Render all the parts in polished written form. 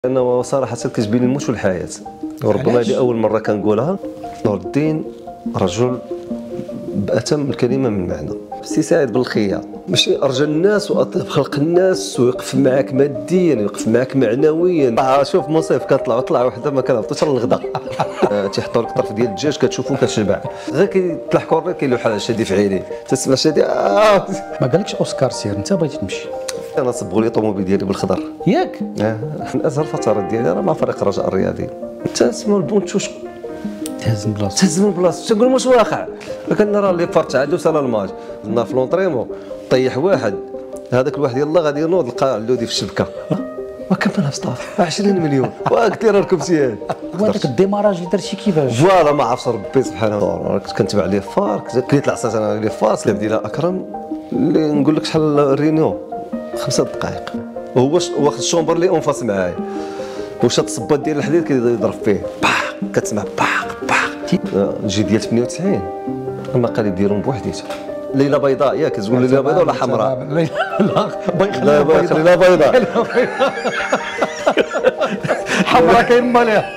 انا صراحه كتبين لي الموت والحياه، وربما هذه اول مره كنقولها. نور الدين رجل بأتم الكلمه من معنى، سي سعيد بالخيار، ماشي ارجى الناس واطيب خلق الناس ويقف معاك ماديا ويقف معاك معنويا. شوف مصيف كنطلعوا طلعه وحده ما كنهبطوش للغدا تيحطوا لك طرف ديال الدجاج كتشوفو كتشبع، غير كيتلحقوا الريق كيلوح على شادي في عيني تسمع شادي ما قالكش اوسكار سير انت بغيتي تمشي؟ انا صبغوا لي الطوموبيل ديالي بالخضر ياك؟ من ازهر الفترات ديالي راه مع فريق الرجاء الرياضي تسموا البونتوش تهز من بلاصتك، تهز من بلاصتك تقول واش واقع. كنرى اللي فرت عاد وصل الماتش كنا في لونطريمون طيح واحد، هذاك الواحد يلاه غادي ينوض لقى اللودي في الشبكه وكملها في سطاف 20 مليون وقلت لي راه ركب سيان. وهذاك الديماراج درتي كيفاش؟ فوالا ما عرفتش ربي سبحانه. كنت كنتبع لي فار كليت العصاص انا لي فاس اللي ديالها اكرم اللي نقول لك شحال الرينيو 5 دقائق وهو واخد الشومبر اللي اونفاس معايا وشاد الصباط ديال الحديد كيضرب فيه باق كتسمع باق باق. الجي ديال 98 المقالب ديالهم بوحديتها. ليله بيضاء ياك كتقول ليله بيضاء ولا حمراء؟ لا خلينا بيضاء حمراء كاين مالها.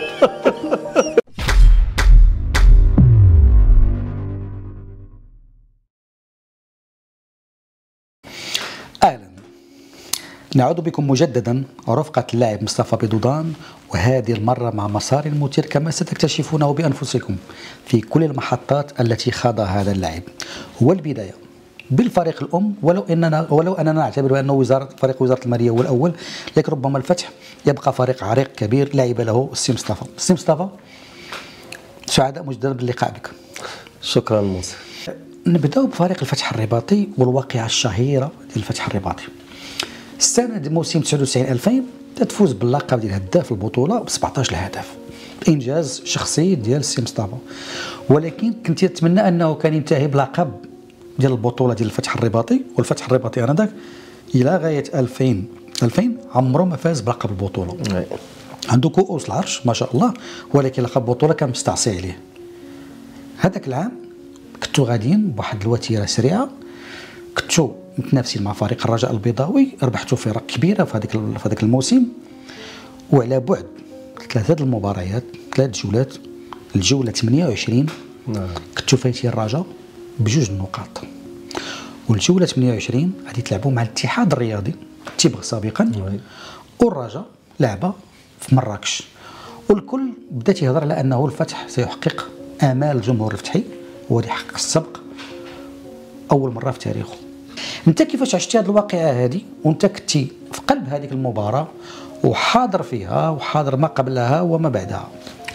اهلا، نعود بكم مجددا رفقة اللاعب مصطفى بيضودان، وهذه المرة مع مسار مثير كما ستكتشفونه بأنفسكم في كل المحطات التي خاضها هذا اللاعب. هو البداية بالفريق الأم، ولو أننا نعتبر بأنه فريق وزارة المالية هو الأول، لكن ربما الفتح يبقى فريق عريق كبير لعب له السي مصطفى. السي مصطفى سعداء مجددا باللقاء بك. شكرا موسى. نبداو بفريق الفتح الرباطي والواقعة الشهيرة ديال الفتح الرباطي. السنة ديال موسم 99-2000 تتفوز باللقب ديال هداف البطولة ب 17 هدف، إنجاز شخصي ديال السي مصطفى، ولكن كنت أتمنى أنه كان ينتهي بلقب ديال البطولة ديال الفتح الرباطي. والفتح الرباطي آنذاك إلى غاية 2000 عمره ما فاز بلقب البطولة. عنده كؤوس العرش ما شاء الله، ولكن لقب البطولة كان مستعصي عليه. هذاك العام كنتو غاديين بواحد الوتيرة سريعة، كنتو متنافسين مع فريق الرجاء البيضاوي، ربحتوا فرق كبيره في هذاك الموسم، وعلى بعد 3 المباريات 3 جولات، الجوله 28 كنتوا فايتين الرجاء بجوج النقاط، والجوله 28 غادي تلعبوا مع الاتحاد الرياضي تبغ سابقا، والرجاء لعبه في مراكش، والكل بدا تيهضر على انه الفتح سيحقق امال الجمهور الفتحي وغادي يحقق السبق اول مره في تاريخه. انت كيفاش عشتي هذه الواقعه هذه وانت كنتي في قلب هذيك المباراه وحاضر فيها وحاضر ما قبلها وما بعدها؟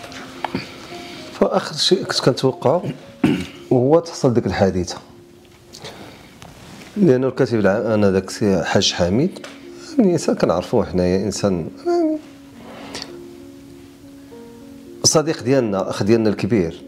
فاخر شيء كنت كنتوقع هو تحصل ديك الحادثه، لأن الكاتب العام انا داك السي حاج حميد يعني انسان كنعرفوه حنايا، انسان صديق ديالنا، اخ ديالنا الكبير،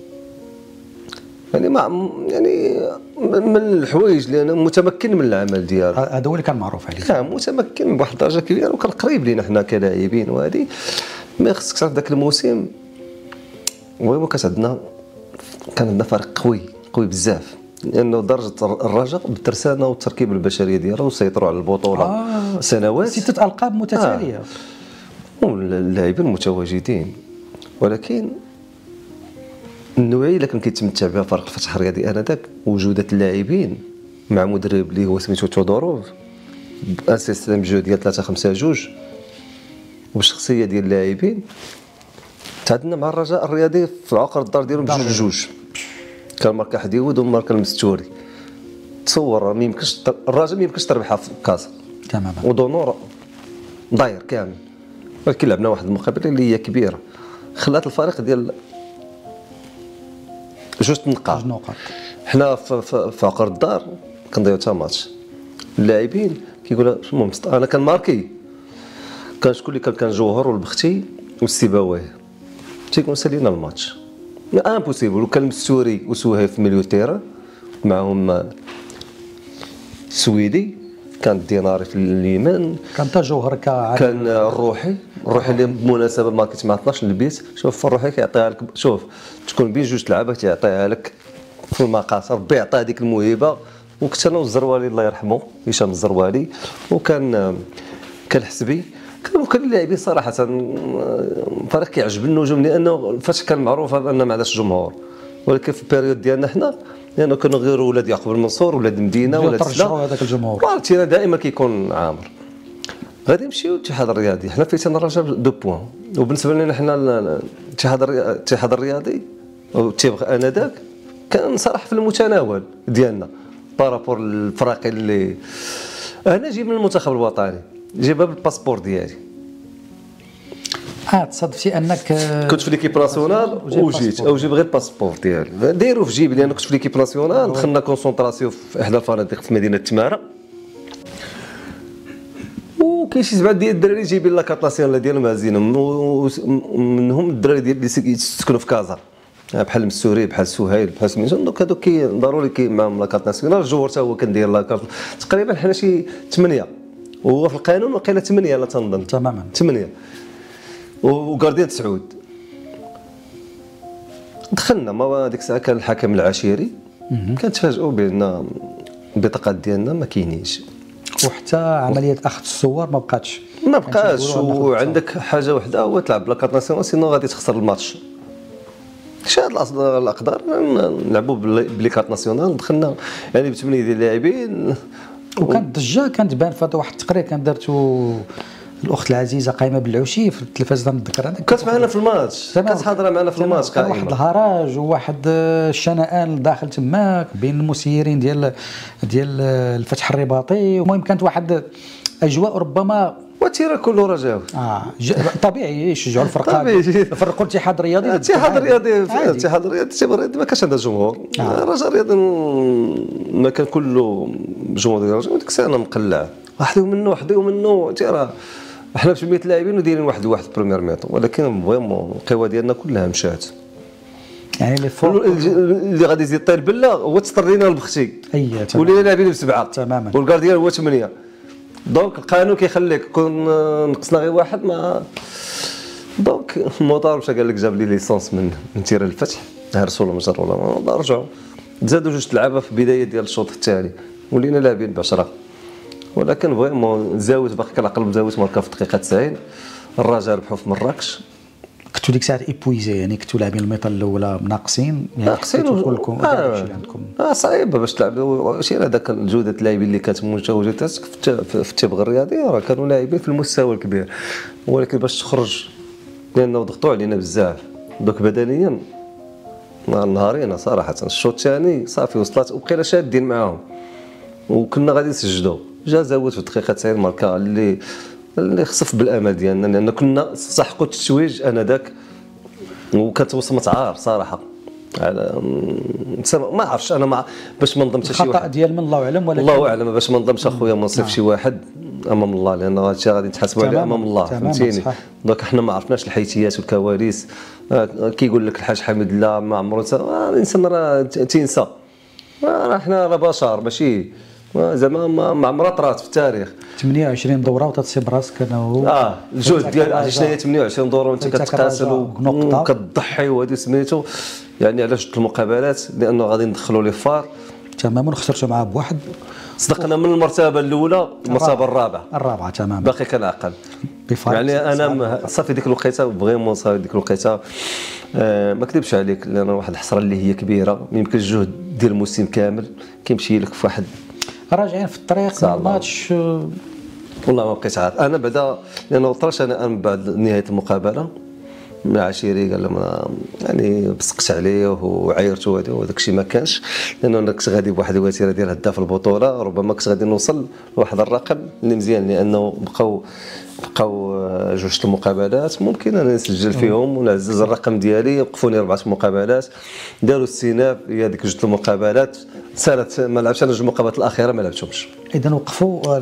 يعني ما يعني من الحوايج اللي انا متمكن من العمل ديالو، هذا هو اللي كان معروف عليه. كان متمكن بواحد الدرجه كبيره وكان قريب لينا حنا كلاعبين، وهذه ما خصك تعرف ذاك الموسم المهم كان عندنا فريق قوي بزاف، لانه درجه الرجاء بالترسانه والتركيبه البشريه ديالها وسيطروا على البطوله سنوات 6 ألقاب متتاليه واللاعبين متواجدين، ولكن النوعيه اللي كان كيتمتع بها فريق الفتح الرياضي انذاك وجوده اللاعبين مع مدرب اللي هو سميتو تودوروف بان سيستيم جو ديال 3-5-2 والشخصيه ديال اللاعبين. تعادلنا مع الرجاء الرياضي في عقر الدار ديالهم ب2-2، كان ماركا حديود وماركا المستوري. تصور ما يمكنش الرجاء ما يمكنش تربحها في كاس تماما، ودونور داير كامل، ولكن لعبنا واحد المقابله اللي هي كبيره خلات الفريق ديال جوج نقاط. حنا في عقر الدار كنضيعوا حتى ماتش، اللاعبين كيقولوا المهم انا كان ماركي، كان شكون اللي كان جوهر والبختي والسيباويه تيكون سالينا الماتش امبوسيبل، وكان المستوري وسوهيف في ميليو تيران معهم سويدي، كان الديناري في اليمين، كان تا جوهر كان الروحي اللي بالمناسبه ماركت مع 12 البيت. شوف الروحي كيعطيها لك، شوف تكون بين جوج لعابه تيعطيها لك في المقاصه، ربي عطاه هذيك الموهبه. وكنت انا والزروالي الله يرحمه هشام الزروالي، وكان الحسبي كانوا اللاعبين صراحه فريق كيعجب النجوم، لانه الفتح كان معروف بان ما عندهاش جمهور، ولكن في البيريود ديالنا حنا لانه كانوا غير ولاد يعقوب المنصور، ولاد المدينه، ولاد ترجعوا هذاك الجمهور، بارتينا دائما كيكون عامر. غادي نمشيو للاتحاد الرياضي، حنا فايتين الرجاء دو بوان، وبالنسبه لنا حنا الاتحاد الرياضي او التبغ انذاك كان صراحه في المتناول ديالنا بارابور الفرق اللي انا جاي من المنتخب الوطني، جايبها بالباسبور ديالي. تصادفتي انك كنت في ليكيب ناسيونال وجيت، او جيب غير الباسبور ديالي دايرو في جيبي، لان كنت في ليكيب ناسيونال. دخلنا كونسونطراسيون في احدى الفنادق في مدينه تماره، وكاين شي 7 ديال الدراري جايبين لاكارت ناسيونال ديالهم هازينهم، ومنهم الدراري اللي يسكنوا في كازا بحال المسوري، بحال سهيل، بحال سميتو. دونك هادوك ضروري معاهم لاكارت ناسيونال. الجوهر حتى هو كندير لاكارت، تقريبا حنا شي 8، وهو في القانون وقيله 8 لا تنظن تماما 8، وكارديان سعود. دخلنا ما ديك الساعه كان الحكم العشيري، كنتفاجئوا بان البطاقات ديالنا ما كاينينش، وحتى عمليه اخذ الصور ما بقاش. وعندك حاجه وحده هو تلعب بلاكارت ناسيونال، سينو غادي تخسر الماتش. شاد الاقدار نلعبوا بلي كارت ناسيونال. دخلنا يعني ب8 ديال اللاعبين، وكانت ضجه كانت بان في واحد التقرير كان دارتو الاخت العزيزه قايمه بالعوشي في التلفاز، تنذكر هذاك كانت معنا في الماتش، كانت حاضره معنا في الماتش قائمه. واحد الهراج وواحد الشنآن داخل تماك بين المسيرين ديال الفتح الرباطي. المهم كانت واحد اجواء ربما وتيرا كله رجاوي. طبيعي يشجعوا الفرقه، يفرقوا الاتحاد الرياضي. الاتحاد الرياضي ما كانش عنده جمهور. الرجاء الرياضي ما كان كله جمهور ديال الرجاء، وديك الساعه انا مقلع وحدو منه تيرا. حنا ب 100 لاعبين ودايرين واحد بريمير ميطون، ولكن فريمون القوه ديالنا كلها مشات. يعني اللي غادي يزيد طير بلا هو تطرينا لبختي، ولينا لاعبين ب7 تماما، والكارديان هو 8. دونك القانون كيخليك كون نقصنا غير واحد ما. دونك الموطار مشى قال لك جاب لي ليسونس من تيران الفتح، هرسوا ولا مجر ولا رجعوا. زادوا 2 لعابه في بدايه ديال الشوط الثاني، ولينا لاعبين ب10. ولكن فريمون زاوت باقي كنعقل زاوت ماركا في الدقيقه 90. الرجاء ربحوا في مراكش. كنتوا ديك الساعه ايبويزي، يعني كنتوا لاعبين الميطه الاولى ناقصين، يعني ناقصين كلكم عندكم صعيبه باش تلعبوا. شي هذاك جوده اللاعبين اللي كانت متواجده في التبغ الرياضي راه كانوا لاعبين في المستوى الكبير، ولكن باش تخرج لانه ضغطوا علينا بزاف. دوك بدنيا نهارين صراحه. الشوط الثاني صافي وصلت وبقينا شادين معاهم، وكنا غادي نسجلوا. جا زاوت في الدقيقه 90 ماركا اللي خسف بالامل ديالنا، لان كنا سحقوا التتويج انذاك، وكانت وصمه عار صراحه. على ما عرفتش انا باش ما نظلمش شي واحد، الخطا ديال من الله اعلم، ولكن الله اعلم باش ما نظلمش اخويا ما نصيف شي واحد امام الله، لان هذا الشيء غادي نتحاسبوا عليه امام الله، فهمتيني. دونك حنا ما عرفناش الحيتيات والكواليس. كيقول لك الحاج حميد الله ما عمرو الانسان راه تينسى، راه حنا راه بشر ماشي زعما ما عمرها طرات في التاريخ. 28 دوره وتصيب راسك انا الجهد ديال شنو هي 28 دوره وانت كتقاتل وكتضحي وهذه سميتو يعني على جوج المقابلات، لانه غادي ندخلوا لي فار تماما ونخسرتوا معاه بواحد. صدقنا من المرتبه الاولى المرتبه الرابعه تماما باقي كنعقل. يعني انا صافي ديك الوقيته فريمون صافي ديك الوقيته ما كذبش عليك، لان واحد الحسره اللي هي كبيره. يمكن الجهد ديال الموسم كامل كيمشي لك في واحد راجعين في الطريق الماتش. والله ما بقيت عارف انا بعدا، لانه طرش انا من بعد نهايه المقابله مع عشيري قال لهم يعني بصقت عليه وعايرته وهذاك الشيء ما كانش، لانه انا كنت غادي بواحد الوتيره ديال هداف البطوله، ربما كنت غادي نوصل لواحد الرقم اللي مزيان، لانه بقاو 2 المقابلات ممكن انا نسجل فيهم ونعزز الرقم ديالي. وقفوني 4 مقابلات، داروا استئناف هي ديك 2 المقابلات سالت، ما لعبش انا 2 المقابلات الاخيره ما لعبتهمش. اذا وقفوا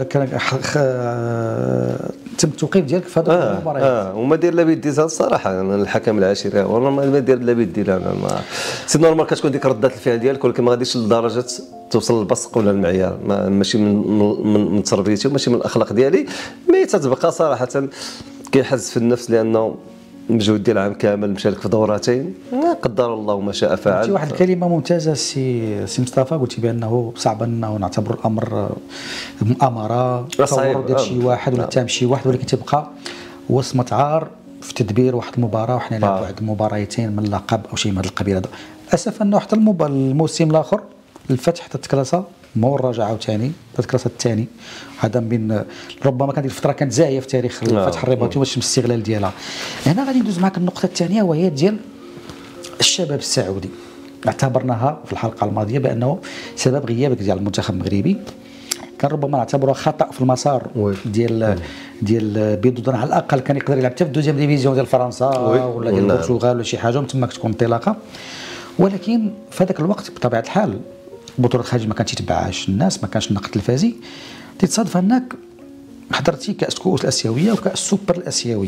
تم التوقيف ديالك في هذوك المباريات. وما داير لا بيدي الصراحه الحكم العاشري والله ما داير لا بيدي. انا ما سي نورمال كتكون ديك ردات الفعل ديالك، ولكن ما غاديش لدرجه توصل للبصق ولا المعيار. ماشي من تربيتي وماشي من الاخلاق ديالي، مي تتبقى صراحه كيحز في النفس، لانه المجهود ديال العام كامل مشارك في دورتين، قدر الله ما شاء فعل. قلتي واحد الكلمه ممتازه سي مصطفى، قلتي بانه صعب انه نعتبر الامر مؤامره تصور ديال شي واحد ولا تام شي واحد، ولكن تبقى وصمه عار في تدبير واحد المباراه، وحنا لعبوا واحد المباراتين من اللقب او شيء من هذا القبيل هذا. اسف انه حتى الموسم الاخر الفتح تتكلاسا مور رجع عاوتاني تتكلاسا الثاني. هذا من ربما كانت الفتره كانت زاهيه في تاريخ الفتح الرباطي واش الاستغلال ديالها. هنا غادي ندوز معك النقطه الثانيه وهي ديال الشباب السعودي. اعتبرناها في الحلقه الماضيه بانه سبب غيابك ديال المنتخب المغربي كان ربما نعتبروها خطا في المسار ديال بيض على الاقل كان يقدر يلعب حتى في الدوزيام ديفيزيون ديال فرنسا ولا ديال البرتغال ولا شي حاجه ومن تماك تكون انطلاقه. ولكن في هذاك الوقت بطبيعه الحال بطوله الخارج ما كانتش يتبعهاش الناس، ما كانش النقد التلفازي، تتصادف انك حضرتي كاس كؤوس الاسيويه وكاس السوبر الاسيوي.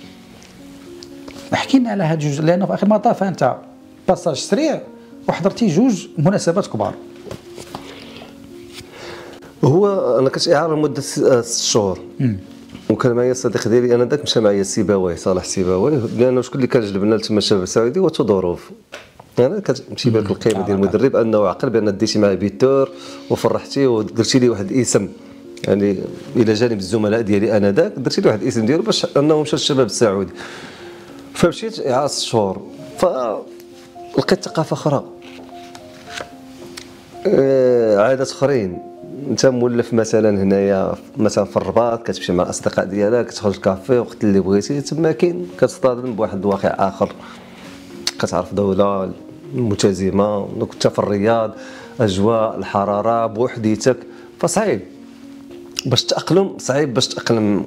احكي لنا على هاد جوج، لانه في اخر المطاف انت باساج سريع وحضرتي جوج مناسبات كبار. هو انا كنت اعاره لمده 6 شهور وكان معايا الصديق ديالي انا ذاك مشى معايا السيباوي صالح السيباوي، لانه شكون اللي كان جلبنا لتما الشباب السعودي وظروف. انا كتمشي بالك القيمه ديال المدرب انه عقل بان ديتي معاه بيتور وفرحتي ودرتي لي واحد الاسم، يعني الى جانب الزملاء ديالي انا ذاك درتي لي واحد الاسم ديالو باش انه مشى للشباب السعودي. فمشيت اعاره 6 شهور فلقيت ثقافه اخرى، عادات اخرين. انت مولف مثلا هنايا مثلا في الرباط كتمشي مع الاصدقاء ديالك كتخرج كافي وقت اللي بغيتي، تما كاين كتصطدم بواحد الواقع اخر، كتعرف دوله متزامه. كنت في الرياض اجواء الحراره بوحديتك فصعيب باش تاقلم، صعيب باش تاقلم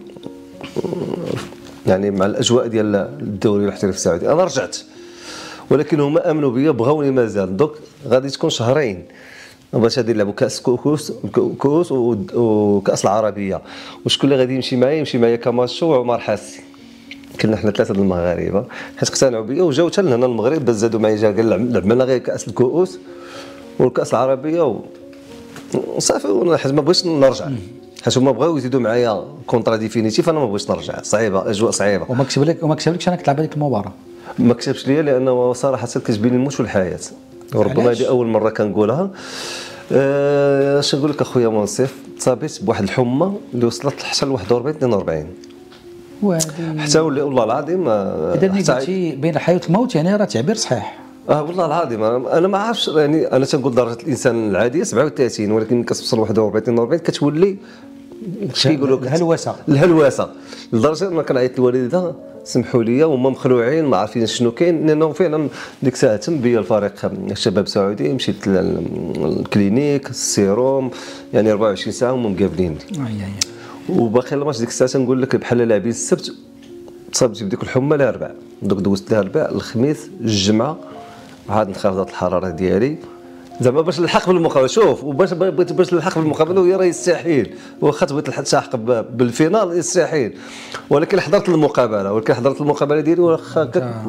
يعني مع الاجواء ديال الدوري الاحترافي السعودي. انا رجعت ولكن هما امنوا بيا بغاوني مازال. دوك غادي تكون شهرين باش غادي نلعبوا كاس كؤوس وكاس العربيه. وشكون اللي غادي يمشي معايا كماتشو وعمر حاسي. كنا حنا 3 المغاربه حيت اقتنعوا بيا وجاو حتى لهنا المغرب باش زادوا معايا. قال لعبنا غير كاس الكؤوس والكاس العربيه وصافي. حيت ما بغيتش نرجع، حيت هما بغاو يزيدوا معايا كونطرا ديفينيتيف، انا ما بغيتش نرجع. صعيبه، اجواء صعيبه. وما كتبلكش انك تلعب هذيك المباراه؟ ما كتبش ليا لانه صراحه كتجبني الموت والحياه. وربما هذه اول مره كنقولها. اش نقول لك اخويا منصف، تصابيت بواحد الحمى اللي وصلت حتى ل 41 42 حتى والله العظيم. اذا قلتي بين الحياه والموت يعني راه تعبير صحيح. والله العظيم انا ما عارفش، يعني انا تنقول درجه الانسان العاديه 37، ولكن كتوصل 41 42 كتولي كيقولوا الهلوسه لدرجه ما كنعيط للوالده سمحوا لي وهما مخلوعين ما عارفين شنو كاين. لانه فعلا ديك الساعه تم بيا الفريق الشباب السعودي، مشيت للكلينيك السيروم يعني 24 ساعه هما مقابلين. وباقي الماتش ديك الساعه تنقول لك بحال لاعبين السبت تصابت بديك الحمى الاربعاء، دوك دوزت لها الاربعاء الخميس الجمعه عاد انخفضت الحراره ديالي زعما باش نلحق بالمقابله. شوف وباش بغيت باش نلحق بالمقابله وهي راه يستحيل، واخا تبغي تلحق بالفينال يستحيل، ولكن حضرت المقابله ديالي واخا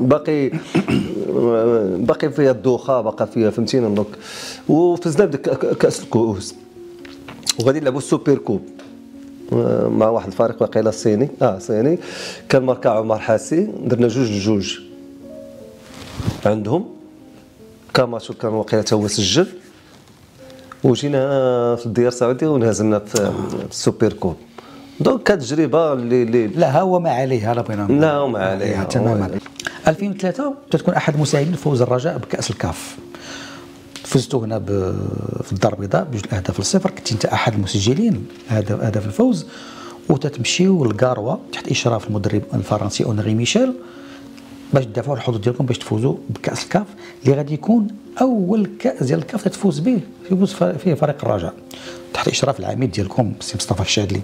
باقي فيها الدوخه باقي فيها فهمتيني. دونك وفزنا بديك كاس الكؤوس وغادي نلعبوا السوبر كوب مع واحد الفريق واقيلا صيني صيني كان ماركا عمر حاسي. درنا 2-2 عندهم كاماتشو كان واقيلا تا هو سجل، وجينا في الديار السعوديه ونهزمنا في السوبر كوب. دونك كانت تجربه اللي لا هو ما عليها، لا بغينا لا وما عليها تماما. 2003 تتكون احد مساهمين فوز الرجاء بكاس الكاف، فزتوا هنا في الدار البيضاء ب2-0. كنت انت احد المسجلين هدف الفوز، وتتمشيوا للكاروة تحت اشراف المدرب الفرنسي اونري ميشيل باش تدافعوا الحظوظ ديالكم باش تفوزوا بكاس الكاف اللي غادي يكون اول كاس ديال الكاف تفوز به، يفوز فيه فريق الرجاء تحت اشراف العميد ديالكم السي مصطفى الشادلي.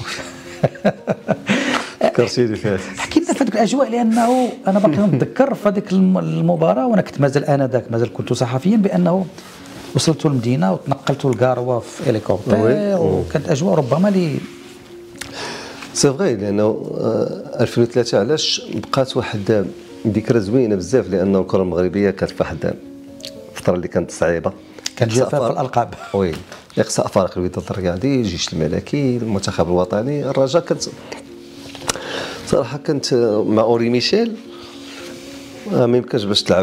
فكرتيني فيها. حكي لنا في هذيك الاجواء، لانه انا باقي نتذكر في هذيك المباراه وانا كنت مازال كنت صحفيا بانه وصلتوا للمدينه وتنقلتوا لكاروة في هليكوبتر وكانت اجواء ربما لي سي فغي. لانه 2003 علاش بقات واحد ذكرى زوينه بزاف، لانه الكره المغربيه كانت في واحد الفتره اللي كانت صعيبه، كان جفاف في الالقاب. وي اقصاء فريق الوداد الرياضي، الجيش الملكي، المنتخب الوطني، الرجاء. كانت صراحه كنت مع اوري ميشيل ما يمكنش باش تلعب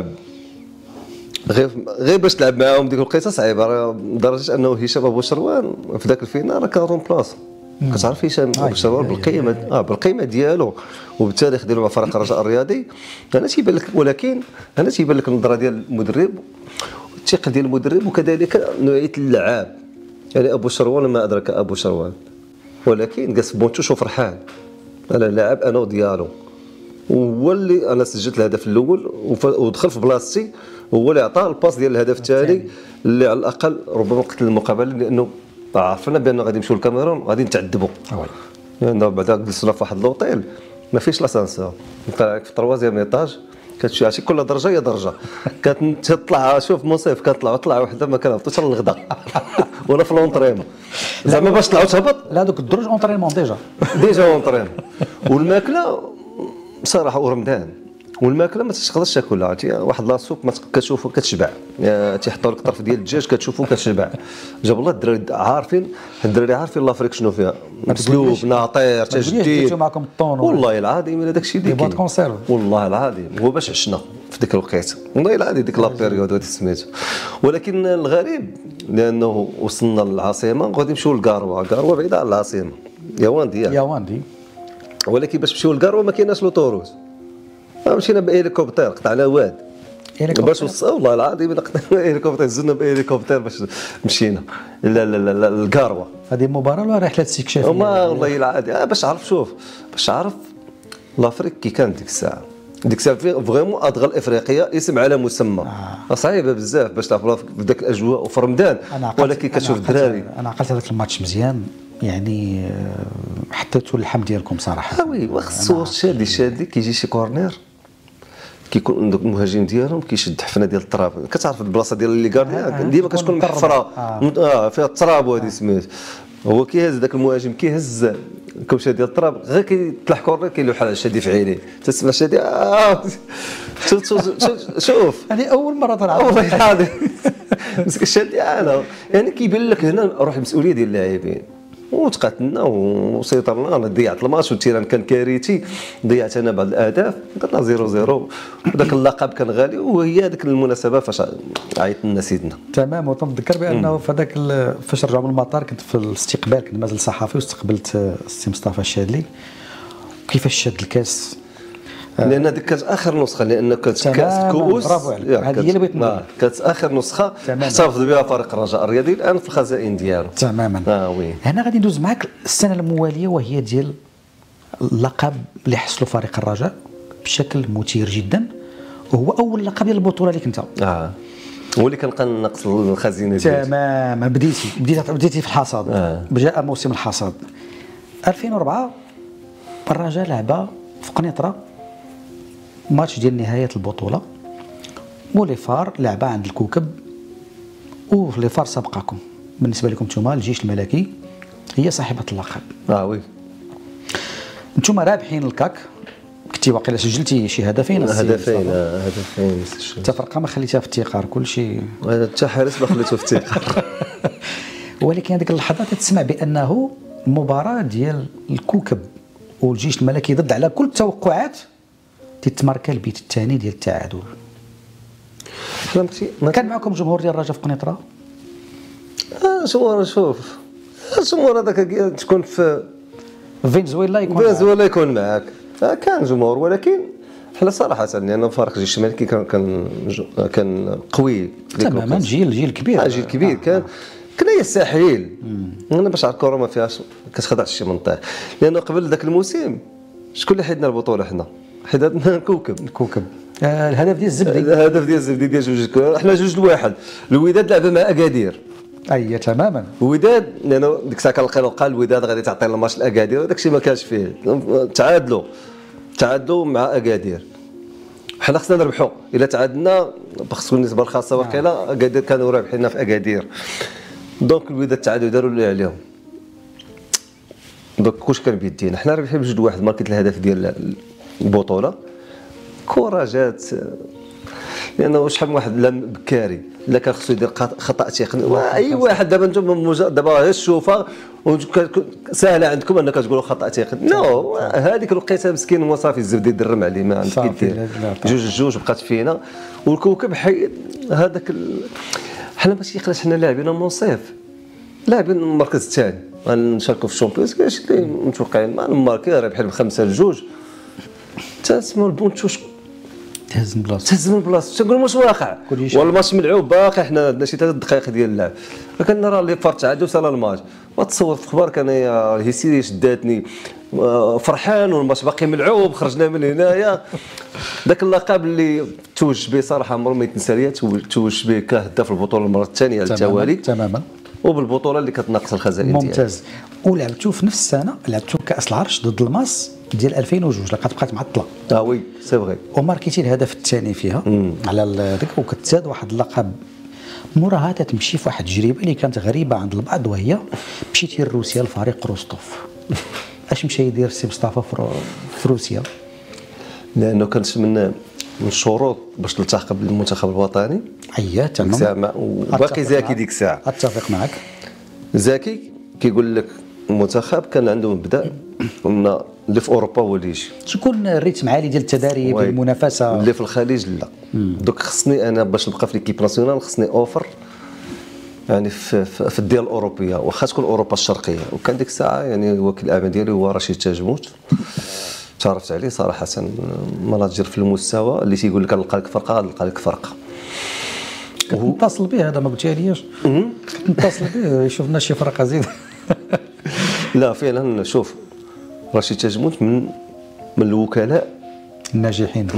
غير باش تلعب معاهم. ديك الوقيته صعيبه لدرجه انه هشام ابو شروان في ذاك الفينال راه كان رومبلاس كتعرف هشام ابو شروال بالقيمه ديالو وبالتاريخ ديالو مع فريق الرجاء الرياضي. انا تيبان لك، ولكن انا تيبان لك النظره ديال المدرب والثقه ديال المدرب وكذلك نوعيه اللعاب. يعني ابو شروال ما ادرك ابو شروال، ولكن جالس في بونتوش وفرحان. انا لاعب انا وديالو، وهو اللي انا سجلت الهدف الاول ودخل في بلاصتي، هو اللي عطى الباس ديال الهدف الثاني اللي على الاقل ربما قتل المقابله، لانه عرفنا بان غادي نمشيو للكاميرون غادي نتعذبوا. لانه بعدا جلسنا في واحد لوطيل ما فيش لاسانسور، انت في طروازيام ايطاج كتمشي عرفتي كل درجه هي درجه، كتطلع شوف مصيف كنطلعوا طلعه وحده ما كنهبطوش حتى للغدا وانا في لونطريمون زعما باش طلعوا تهبط. لا دوك الدروج اونطريمون ديجا اونطريمون. والماكله بصراحه ورمضان والماكله ما تقدرش تاكلها، عرفتي واحد لاصوب ما كتشوفو كتشبع، تيحطوا لك طرف ديال الدجاج كتشوفو كتشبع. جاب الله الدراري عارفين، الدراري عارفين لافريك شنو فيها، مسلوب ناطير تجديد. معكم الطون والله العظيم الا داكشي اللي كاين والله العظيم هو باش عشنا في ديك الوقيته، والله العظيم ديك لا بيريود هذه سميتو. ولكن الغريب لانه وصلنا للعاصمه وغادي نمشيو لكاروه، كاروه بعيده على العاصمه ياوندي، ولكن باش نمشيو لكاروه ما كايناش لوطوروس، مشينا بهليكوبتر قطعنا واد باش وصلنا. والله العظيم الا قطعنا هليكوبتر، زدنا بهليكوبتر باش مشينا الكاروه. هذه مباراه ولا رحله استكشافيه؟ والله العظيم باش عرف، شوف باش عرف لافريك كي كانت ديك الساعه فريمون ادغال افريقيا اسم على مسمى. صعيبه بزاف باش تعرف في ذاك الاجواء وفي رمضان، ولكن كتشوف الدراري. انا عقلت هذاك الماتش مزيان يعني، حطيتوا اللحم ديالكم صراحه. وي وخصو شادي كيجي شي كورنير كيكون عندك المهاجم ديالهم كيشد حفنه ديال التراب، كتعرف البلاصه ديال اللي كارديا ديما كتكون محفره فيها التراب وهذه سميت. هو كيهز ذاك المهاجم كيهز الكوشه ديال التراب، غير كيطلع كورنر كيلوح على شادي في عينيه، تسمع شادي شوف هذه اول مره طلع والله العظيم مسك شادي انا يعني كيبان لك هنا روح المسؤوليه ديال اللاعبين. وتقاتلنا وسيطرنا، انا ضيعت الماتش والتيران كان كارثي، ضيعت انا بعض الاهداف، درنا 0-0 وداك اللقب كان غالي. وهي هذيك المناسبه فاش عيط لنا سيدنا. تمام. وتنذكر بانه في هذاك فاش رجعوا من المطار كنت في الاستقبال، كنت مازال صحفي واستقبلت السي مصطفى الشاذلي كيفاش شاد الكاس، لان هذيك كانت اخر نسخه، لان كانت كاس كؤوس. برافو عليك، هذه هي اللي بغيت نقول. كانت اخر نسخه احتفظ بها فريق الرجاء الرياضي الان في الخزائن ديالو. تماما. وي هنا غادي ندوز معك السنه المواليه، وهي ديال اللقب اللي حصلوا فريق الرجاء بشكل مثير جدا، وهو اول لقب ديال البطوله ليك انت. هو اللي كنلقى نقص الخزينه ديالك. تماما. بديتي في الحصاد. جاء موسم الحصاد 2004. الرجاء لعبه في قنيطره ماتش ديال نهايه البطوله، وليفار لعبه عند الكوكب، وليفار سبقكم. بالنسبه لكم نتوما الجيش الملكي هي صاحبه اللقب. وي نتوما رابحين الكاك، كنتي واقيلا سجلتي شي هدفين. هدفين التفرقه ما خليتها في التيقار كلشي، حتى حارس ما خليته في التيقار. ولكن هذيك اللحظه تسمع بانه المباراه ديال الكوكب والجيش الملكي ضد على كل التوقعات تتماركا البيت الثاني ديال التعادل. كان معكم جمهور ديال الرجاء في قنيطره؟ جمهور، شوف الجمهور هذاك تكون في فنزويلا يكون معاك. كان جمهور، ولكن حنا صراحه لان فريق الجيش الملكي كان قوي تماما. جيل كبير. جيل كبير. كنا يستحيل. انا باش على الكره ما فيهاش كتخدعش شي منطق، لانه قبل ذاك الموسم شكون اللي حيدنا البطوله؟ حيدنا الكوكب. الهدف ديال الزبدي ديال جوج، حنا 2-1. الوداد لعب مع اكادير. تماما. الوداد لانه ديك الساعه كنلقى قال الوداد غادي تعطي الماتش لاكادير، وداك الشيء ما كانش فيه. تعادلوا مع اكادير. حنا خصنا نربحوا، الا تعادلنا بخصوص النسبه الخاصه واقيلا اكادير كانوا رابحيننا في اكادير. دونك الوداد تعادلوا داروا اللي عليهم. دونك كلشي كان بيدينا، حنا رابحين ب2-1. ماركت الهدف ديال البطوله كره جات، لانه شحال من واحد لم بكاري لا كان خصو يدير خطا تقني. اي واحد دابا نتوما دابا غير تشوفها سهله عندكم انك تقولوا خطا تقني. نو هذيك الوقيته مسكين هو صافي الزبده يدرم عليه، ما عندك كيدير. جوج بقات فينا. والكوكب حيد هذاك حنا ماشي خلاص، حنا لاعبين منصف، لاعبين المركز الثاني غنشاركوا في الشامبيونز كاش اللي متوقعين مع الماركي رابحين ب5-2 تسمى البونتوش تهز من بلاصتو تنقول واش واقع والماتش ملعوب باقي حنا عندنا شي 3 دقائق ديال اللعب كنرى لي بار تعادل وصل الماتش ما تصور في اخبارك انايا الهيستيريا شداتني فرحان والماتش باقي ملعوب خرجنا من هنايا ذاك اللقب اللي توج به صراحه عمره ما يتنسى ليا توج به كهداف البطوله المره الثانيه على التوالي تماما وبالبطوله اللي كتناقص الخزائن ديالها ممتاز. ولعبتو في نفس السنه لعبتو كاس العرش ضد الماس ديال 2002 لقد بقات معطله وي سي فغي وماركيتي الهدف الثاني فيها على ذاك وكتزاد واحد اللقب موراها تمشي في واحد التجربه اللي كانت غريبه عند البعض وهي مشيتي لروسيا لفريق روستوف اش مشى يدير السي مصطفى في روسيا؟ لانه كانت من الشروط باش تلتحق بالمنتخب الوطني تمام وباقي زكي ديك الساعه اتفق معك زكي كيقول لك المنتخب كان عنده مبدا قلنا اللي في اوروبا هو اللي يجي تكون الريتم عالي ديال التدريب المنافسه اللي في الخليج لا دوك خصني انا باش نبقى في ليكيب ناسيونال خصني اوفر يعني في الدول الاوروبيه واخا تكون اوروبا الشرقيه وكان ديك الساعه يعني وكيل الاعمال ديالي هو رشيد تاجموت تعرفت عليه صراحه مناجر في المستوى اللي تيقول لك نلقى لك فرقه كنتصل به هذا ما قلتيهاليش كنتصل به شفنا شي فرقه زيد لا فعلا شوف رشيد تاجموت من الوكلاء الناجحين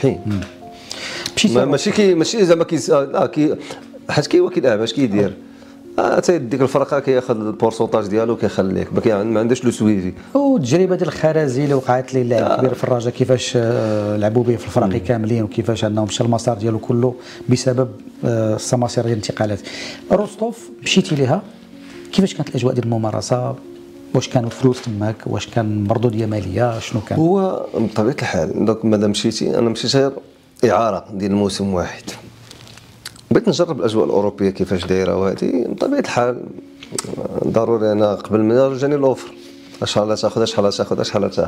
ماشي زعما حيت كي وكيل اعمال اش كيدير تيديك الفرقه كياخذ البورسونتاج ديالو كيخليك ما عندهاش لو سويفي. والتجربه ديال الخرازي اللي وقعت ليه اللاعب كبير في الرجاء كيفاش لعبوا به في الفرق كاملين وكيفاش انهم مشى المسار ديالو كله بسبب السماسره ديال الانتقالات. روستوف مشيتي ليها كيفاش كانت الاجواء ديال الممارسه؟ واش كانوا الفلوس تماك؟ واش كان مردوديه ماليه؟ شنو كان؟ هو بطبيعه الحال دونك مادام مشيتي انا مشيت غير اعاره ديال موسم واحد بغيت نجرب الاجواء الاوروبيه كيفاش دايره وهذه بطبيعه الحال ضروري انا قبل ما جاني الاوفر شحال تاخذ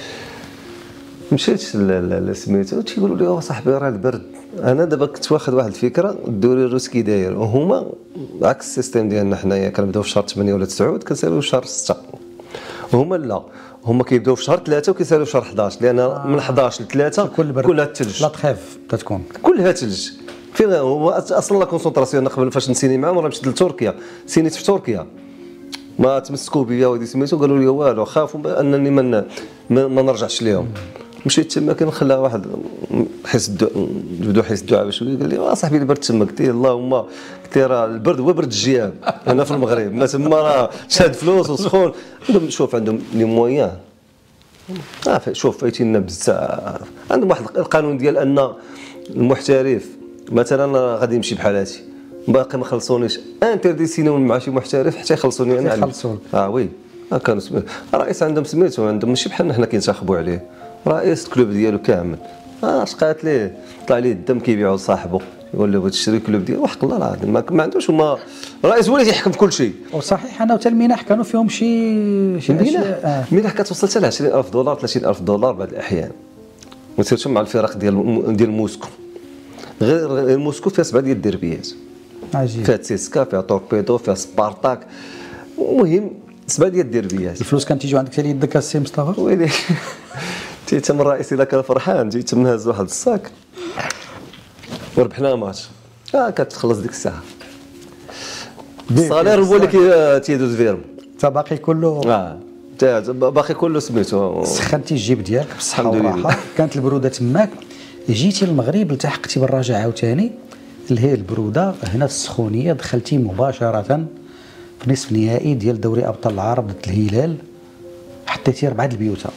مشيت لسميتو تيقولوا لي صاحبي راه البرد انا دابا كنت واخد واحد الفكره الدوري الروسي كي داير وهما عكس السيستم ديالنا حنايا كنبداو في شهر 8 ولا 9 كنساليو في شهر 6 وهما لا هما كيبداو في شهر 3 وكيساليو في شهر 11 لان من 11 ل 3 كلها الثلج لا تخاف تتكون كلها ثلج فين هو اصلا لا كونسونطراسيون قبل فاش نسيني معاهم راه مشيت لتركيا سينيت في تركيا ما تمسكوا بيا ودي سميتو قالوا لي والو خافوا انني ما نرجعش ليهم مشيت تما كنخلى واحد بدو حيس الدعاء بشويه قال لي صاحبي البرد تما قلت له اللهم قلت له راه البرد هو برد الجياب هنا في المغرب ما تما راه شاد فلوس وسخون شوف عندهم لي مويان شوف فايتينا بزاف عندهم واحد القانون ديال ان المحترف مثلا غادي يمشي بحالاتي باقي ما خلصونيش انترديسينون مع شي محترف حتى يخلصوني انا يخلصون وي كانوا رئيس عندهم سميتو عندهم ماشي بحالنا حنا كينتخبوا عليه رئيس الكلوب ديالو كامل اش قالت ليه طلع ليه الدم كيبيعوا لصاحبه يقول له بغيت تشري الكلوب ديالو وحق الله العظيم ما عندوش هما الرئيس هو اللي تيحكم في كل شيء وصحيح انا حتى المنح كانوا فيهم شي المنح كتوصل حتى ل $20,000 $30,000 بعض الاحيان وسيرتو مع الفرق ديال موسكو غير موسكو فيها 7 ديال الديربيات عجيب فيها تسيسكا فيها توربيدو فيها سبارتاك المهم 7 ديال الديربيات الفلوس كانت تيجيو عندك حتى يدك السي مصطفى ويلي جيت من الرئيس الا كان فرحان جيت من هز واحد الصاك وربحنا ماتش كتخلص ديك الساعه الصالير هو اللي تيدوز فيهم تا باقي كله باقي كله سميتو سخنتي الجيب ديالك بالصحه والراحه كانت البروده تماك جيتي للمغرب التحقتي بالرجاء عاوتاني اللي هي البروده هنا السخونيه دخلتي مباشره في نصف نهائي ديال دوري ابطال العرب ضد الهلال حطيتي 4 البيوتا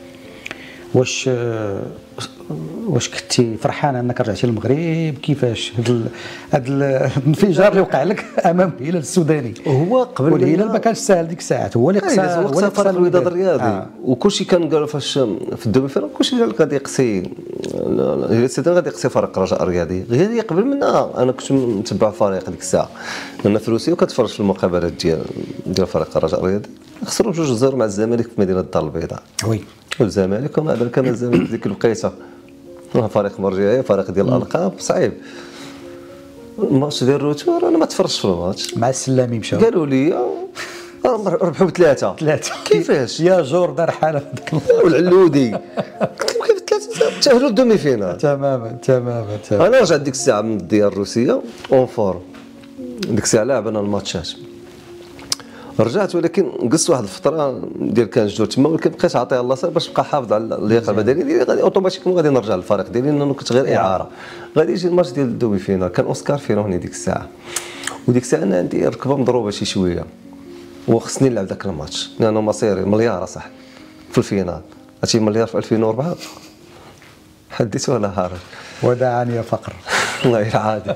واش كنتي فرحان انك رجعتي للمغرب كيفاش هذا الانفجار اللي وقع لك امام الهلال السوداني هو قبل والهلال ما كانش ساهل ديك الساعات هو اللي قصى فريق الوداد الرياضي وكلشي كان قالوا فاش في الدومي فينال كلشي قال لك غادي يقصي الهلال السوداني غادي يقصي فريق الرجاء الرياضي غير قبل منها انا كنت متبع الفريق ديك الساعه انا في روسيا وكتفرج في المقابلات ديال فريق الرجاء الرياضي خسروا 2-0 مع الزمالك في مدينه الدار البيضاء وي والزمالك وما بالك كان الزمالك ديك الوقيته فريق مرجعيه فريق ديال الالقاب صعيب الماتش ديال الروتور انا ما تفرجتش في الماتش مع السلامي مشاو قالوا لي ربحوا بثلاثه كيفاش يا جوردان حاله في ذاك والعلودي كيف ثلاثه تاهلوا للدومي فينال. تماما. انا رجعت ديك الساعه من الديار الروسيه اون فورم، ديك الساعه لعبنا الماتشات، رجعت ولكن قصت واحد الفتره ديال كان جدول تما، ولكن بقيت عاطيها الله صافي باش نبقى حافظ على اللياقه البدنيه ديالي، غادي اوتوماتيكمون غادي نرجع للفريق ديالي لانه كنت غير اعاره. غادي يجي الماتش ديال الدومي فينال، كان اوسكار فيروني ديك الساعه، وديك الساعه انا عندي ركبه مضروبه شي شويه وخصني نلعب ذاك الماتش لانه مصيري مليار صح في الفينال. هادشي مليار في 2004 حديت ولا هارج وداعني يا فقر. والله العادي.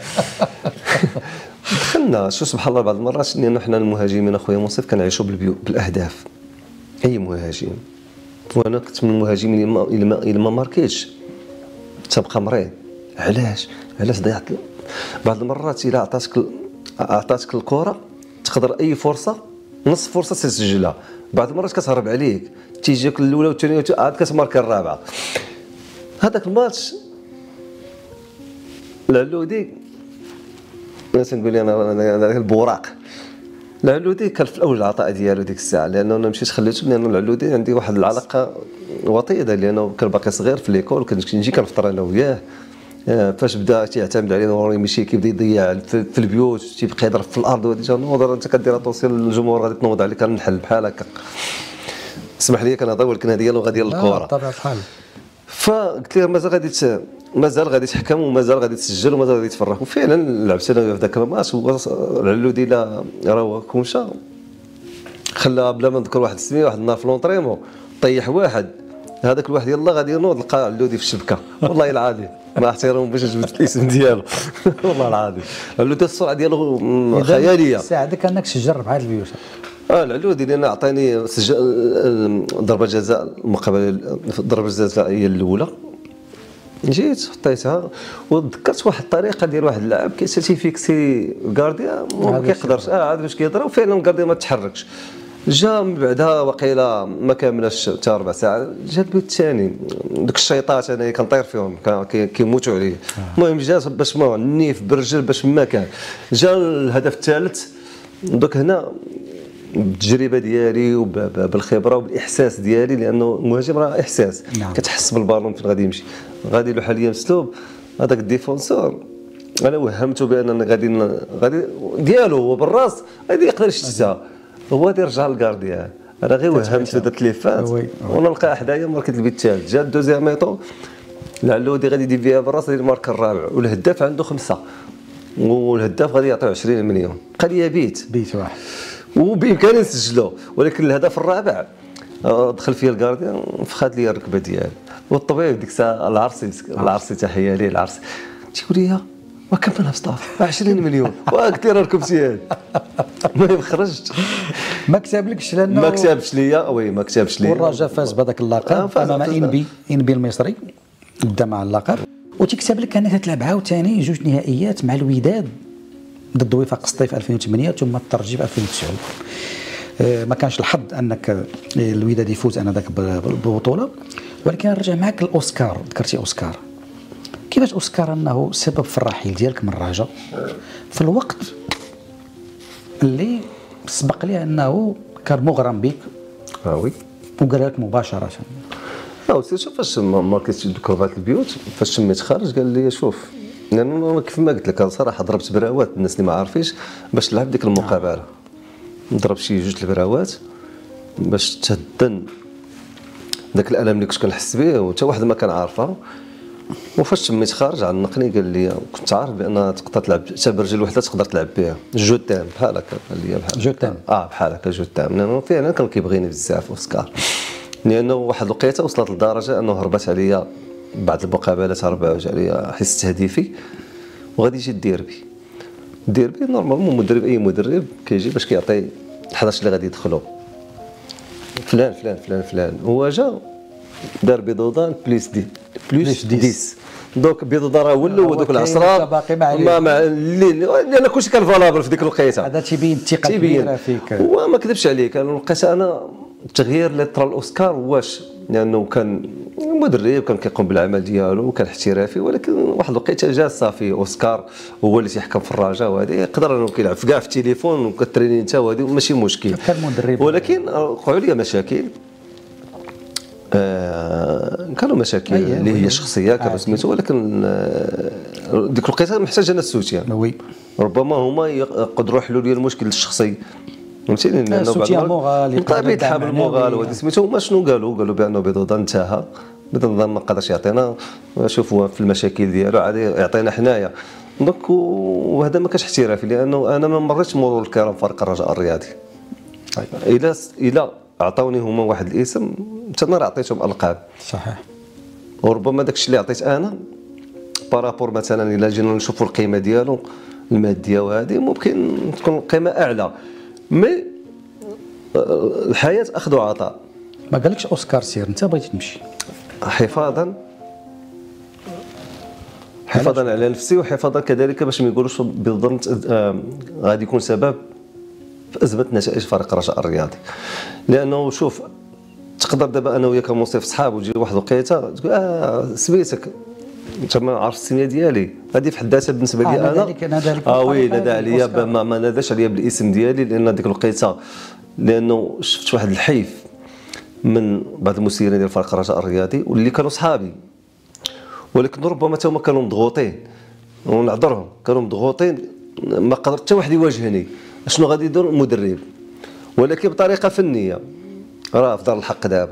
دخلنا شو سبحان الله بعض المرات لانه حنا المهاجمين اخويا منصف كنعيشوا بالاهداف. اي مهاجم، وانا كنت من المهاجمين اللي ما ماركيتش تبقى مريض. علاش ضيعت بعض المرات الا عطاتك الكره تقدر اي فرصه نص فرصه تسجلها، بعض المرات كتهرب عليك تيجيك الاولى والثانيه عاد كتمارك الرابعه. هذاك الماتش العلودي انا تنقول انا البوراق، العلودي كان في الاول العطاء ديالو ديك الساعه لانه انا مشيت خليته لانه العلودي عندي واحد العلاقه وطيده لانه كان باقي صغير في ليكول كنت نجي كنفطر انا وياه. فاش بدا تيعتمد علينا وراه ماشي كيبدا يضيع في البيوت تيبقى يضرب في الارض وديجا نوض انت كدير توصيل للجمهور غادي تنوض عليك كنحل بحال هكا. اسمح لي كنهضر ولكن هذه هي اللغه ديال الكره بطبيعه الحال. فقلت ليه مازال غادي تحكم ومازال غادي تسجل ومازال غادي تفرح، وفعلا لعبت انا في ذاك الماتش. العلودي لا راه كونشا خلى بلا ما نذكر واحد السميه واحد النهار في لونطريمون طيح واحد، هذاك الواحد يلاه غادي ينوض لقى علودي في الشبكه والله العظيم مع احترام باش جبت الاسم ديالو والله العظيم. علودي السرعه ديالو خياليه. ساعدك انك تسجل 4 البيوت. العلودي لان عطاني ضربه جزاء المقابله، ضربه الجزاء هي الاولى جيت حطيتها وتذكرت واحد الطريقه ديال واحد اللاعب كيسيرتيفيكسي الكارديا ما كيقدرش عاد باش كيهضر وفعلا الكارديا ما تحركش. جا من بعدها وقيله ما كاملاش حتى 4 ساعات جا البيت الثاني دوك الشيطات انا كنطير فيهم كيموتوا عليه. المهم جا باش ما النيف بالرجل باش ما كان جا الهدف الثالث. دوك هنا بالتجربه ديالي وبالخبره وبالاحساس ديالي لانه المهاجم راه احساس. نعم. كتحس بالبالون فين غادي يمشي. غادي له حاليا مسلوب هذاك الديفونسور انا وهمته بان غادي ديالو هو بالراس غادي يقدر يشتتها هو غادي يرجع للكارديان. انا غير وهمت ودرت ليه فات ونلقى حدايا ماركه البيت الثالث. جا الدوزيام ميطو العلودي غادي يدير فيها بالراس غادي الماركه الرابع والهداف عنده 5 والهداف غادي يعطيه 20 مليون. قال لي بيت واحد وبامكاني نسجلو ولكن الهدف الرابع دخل فيه الكارديان فخات لي الركبه ديالي. والطبيب ديك الساعه العرسي تحيه ليه العرسي تيقول لي ما كملها بسطاف 20 مليون وقلت له ركبتي ما خرجت ما كتبلكش لانه ما كتبش ليا ما كتبش ليا. والرجاء فاز بهذاك اللقب امام انبي المصري بدا مع اللقب وتكتب لك انك تلعب عاوتاني 2 نهائيات مع الوداد ضد وفاق الصيف 2008 ثم الترجي في 2009. ما كانش الحظ انك الوداد يفوز انذاك بالبطوله ولكن رجع معك الاوسكار. ذكرتي اوسكار كيفاش اوسكار انه سبب في الرحيل ديالك من الرجاء في الوقت اللي سبق لي انه كان مغرم بك وي وقال لك مباشره شوف فاش ماركيت كربات البيوت فاش سميت خارج قال لي شوف لانه كيف ما قلت لك صراحه ضربت براوات الناس اللي ما عارفينش باش تلعب ديك المقابله. ضرب شي 2 البراوات باش تهدن داك الالم اللي كنت كنحس به وحتى واحد ما كان عارفها. وفاش سميت خارج عنقني قال لي كنت عارف بان تقدر تلعب حتى برجل وحده تقدر تلعب بها جو تام بحال هكا. قال لي بحال جو تام بحال هكا جو تام لانه فعلا كان كيبغيني بزاف اوسكار لانه واحد الوقيته وصلت لدرجه انه هربت عليا بعد المقابلات هربت عليا حس تهديفي وغادي يجي الديربي نورمالمون مدرب اي مدرب كيجي باش كيعطي 11 اللي غادي يدخلوا فلان فلان فلان فلان. هو جا دار بيضودان بليس 10 دوك بيضودان راه ولوا ودوك العصرات باقي مع لان كلشي كان فالابل في ديك الوقيته. هذا تيبين الثقه كبيره فيك وما كذبش عليك انا لقيت انا التغيير اللي طرا الاوسكار واش لانه كان مدرب كان كيقوم بالعمل ديالو وكان احترافي، ولكن واحد الوقيته جا صافي اوسكار هو اللي تيحكم في الرجاء، وهذه يقدر انه كيلعب في كاع في التليفون وكتريني انت وهذه ماشي مشكل، كان مدرب. ولكن وقعوا لي مشاكل. كانوا مشاكل اللي هي شخصيه كانوا سميتو، ولكن ديك الوقيته محتاجه ناس سوتيان. وي ربما هما يقدروا يحلوا لي المشكل الشخصي، فهمتيني؟ لانه سوتيان مورال طبيعه حامل مورال وهذه سميتو. هما شنو قالوا بانه بيضوضه انتهى، بيضوضه ما قدرش يعطينا، شوفوا في المشاكل ديالو عادي يعطينا حنايا. دونك وهذا ما كانش احترافي، لانه انا ما مريتش مرور الكرام فريق الرجاء الرياضي. الى عطاوني هما واحد الاسم، حتى انا عطيتهم القاب. صحيح. وربما داكشي اللي عطيت انا بارابور مثلا الى جينا نشوفوا القيمه ديالو الماديه وهذه ممكن تكون قيمه اعلى، مي الحياه اخذ وعطاء. ما قالكش اوسكار سير انت بغيتي تمشي حفاظا على نفسي، وحفاظا كذلك باش ما يقولوش بالظن غادي يكون سبب في ازمه نتائج فريق الرجاء الرياضي. لانه شوف تقدر دابا انا وياك منصف صحاب وتجي واحد الوقيته تقول سميتك انت ما عارف السميه ديالي، هذه في حد ذاتها بالنسبه لي انا وي نادى عليا ما ناداش عليا بالاسم ديالي، لان ديك الوقيته لانه شفت واحد الحيف من بعض المسيرين ديال فريق الرجاء الرياضي واللي كانوا صحابي، ولكن ربما حتى هما كانوا مضغوطين ونعذرهم، كانوا مضغوطين ما قدر حتى واحد يواجهني شنو غادي يدير المدرب، ولكن بطريقه فنيه. راه في دار الحق دابا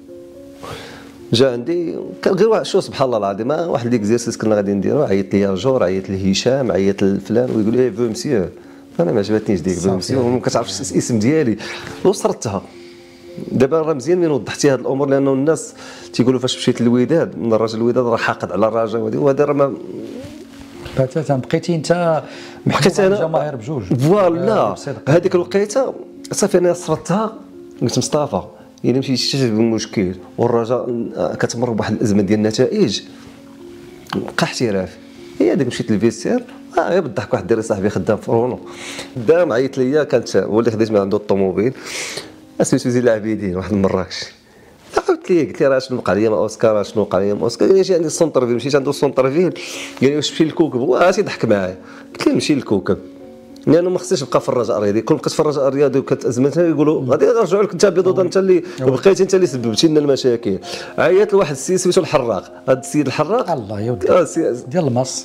جا عندي كان غير واحد شو سبحان الله العظيم واحد ليكزيرسيس كنا غادي نديرو، عيط لي جور، عيط لهشام، عيط لفلان ويقول لي فو مسيو، انا ما عجبتنيش ديك فو مسيو وما كتعرفش الاسم ديالي وصرتها. دابا راه مزيان من وضحتي هذه الامور، لانه الناس تيقولوا فاش مشيت للوداد من الراجل الوداد راه حاقد على الرجاء، وهذا راه ما باتاتا بقيتي انت محكيت على الجماهير بجوج فوالا. هذيك الوقيته صافي انا صرتها قلت مصطفى الا مشيتي تشتي بالمشكل والرجاء كتمر بواحد الازمه ديال النتائج بقى احترافي. هي هذيك مشيت للفيستير غير بالضحك واحد الدري صاحبي خدام في رونو قدام عيط ليا، كانت هو اللي خديت من عنده الطوموبيل سميتو زين العابدين واحد من مراكش. قلت لي راه شنو وقع لي مع اوسكار، شنو وقع لي مع اوسكار، قال لي جي عندي السونتر فيل، مشيت عنده السونتر فيل قال لي واش تمشي للكوكب، هو تيضحك معايا. قلت له نمشي للكوكب لانه ما خصنيش نبقى في الرجاء الرياضي، كون بقيت في الرجاء الرياضي وكانت ازمتها يقولوا غادي يرجعوا لك انت بيضوضه، انت اللي بقيتي انت اللي سببتي لنا المشاكل. عيط لواحد السيد سميتو الحراق، هذا السيد الحراق الله يودي ديال الماس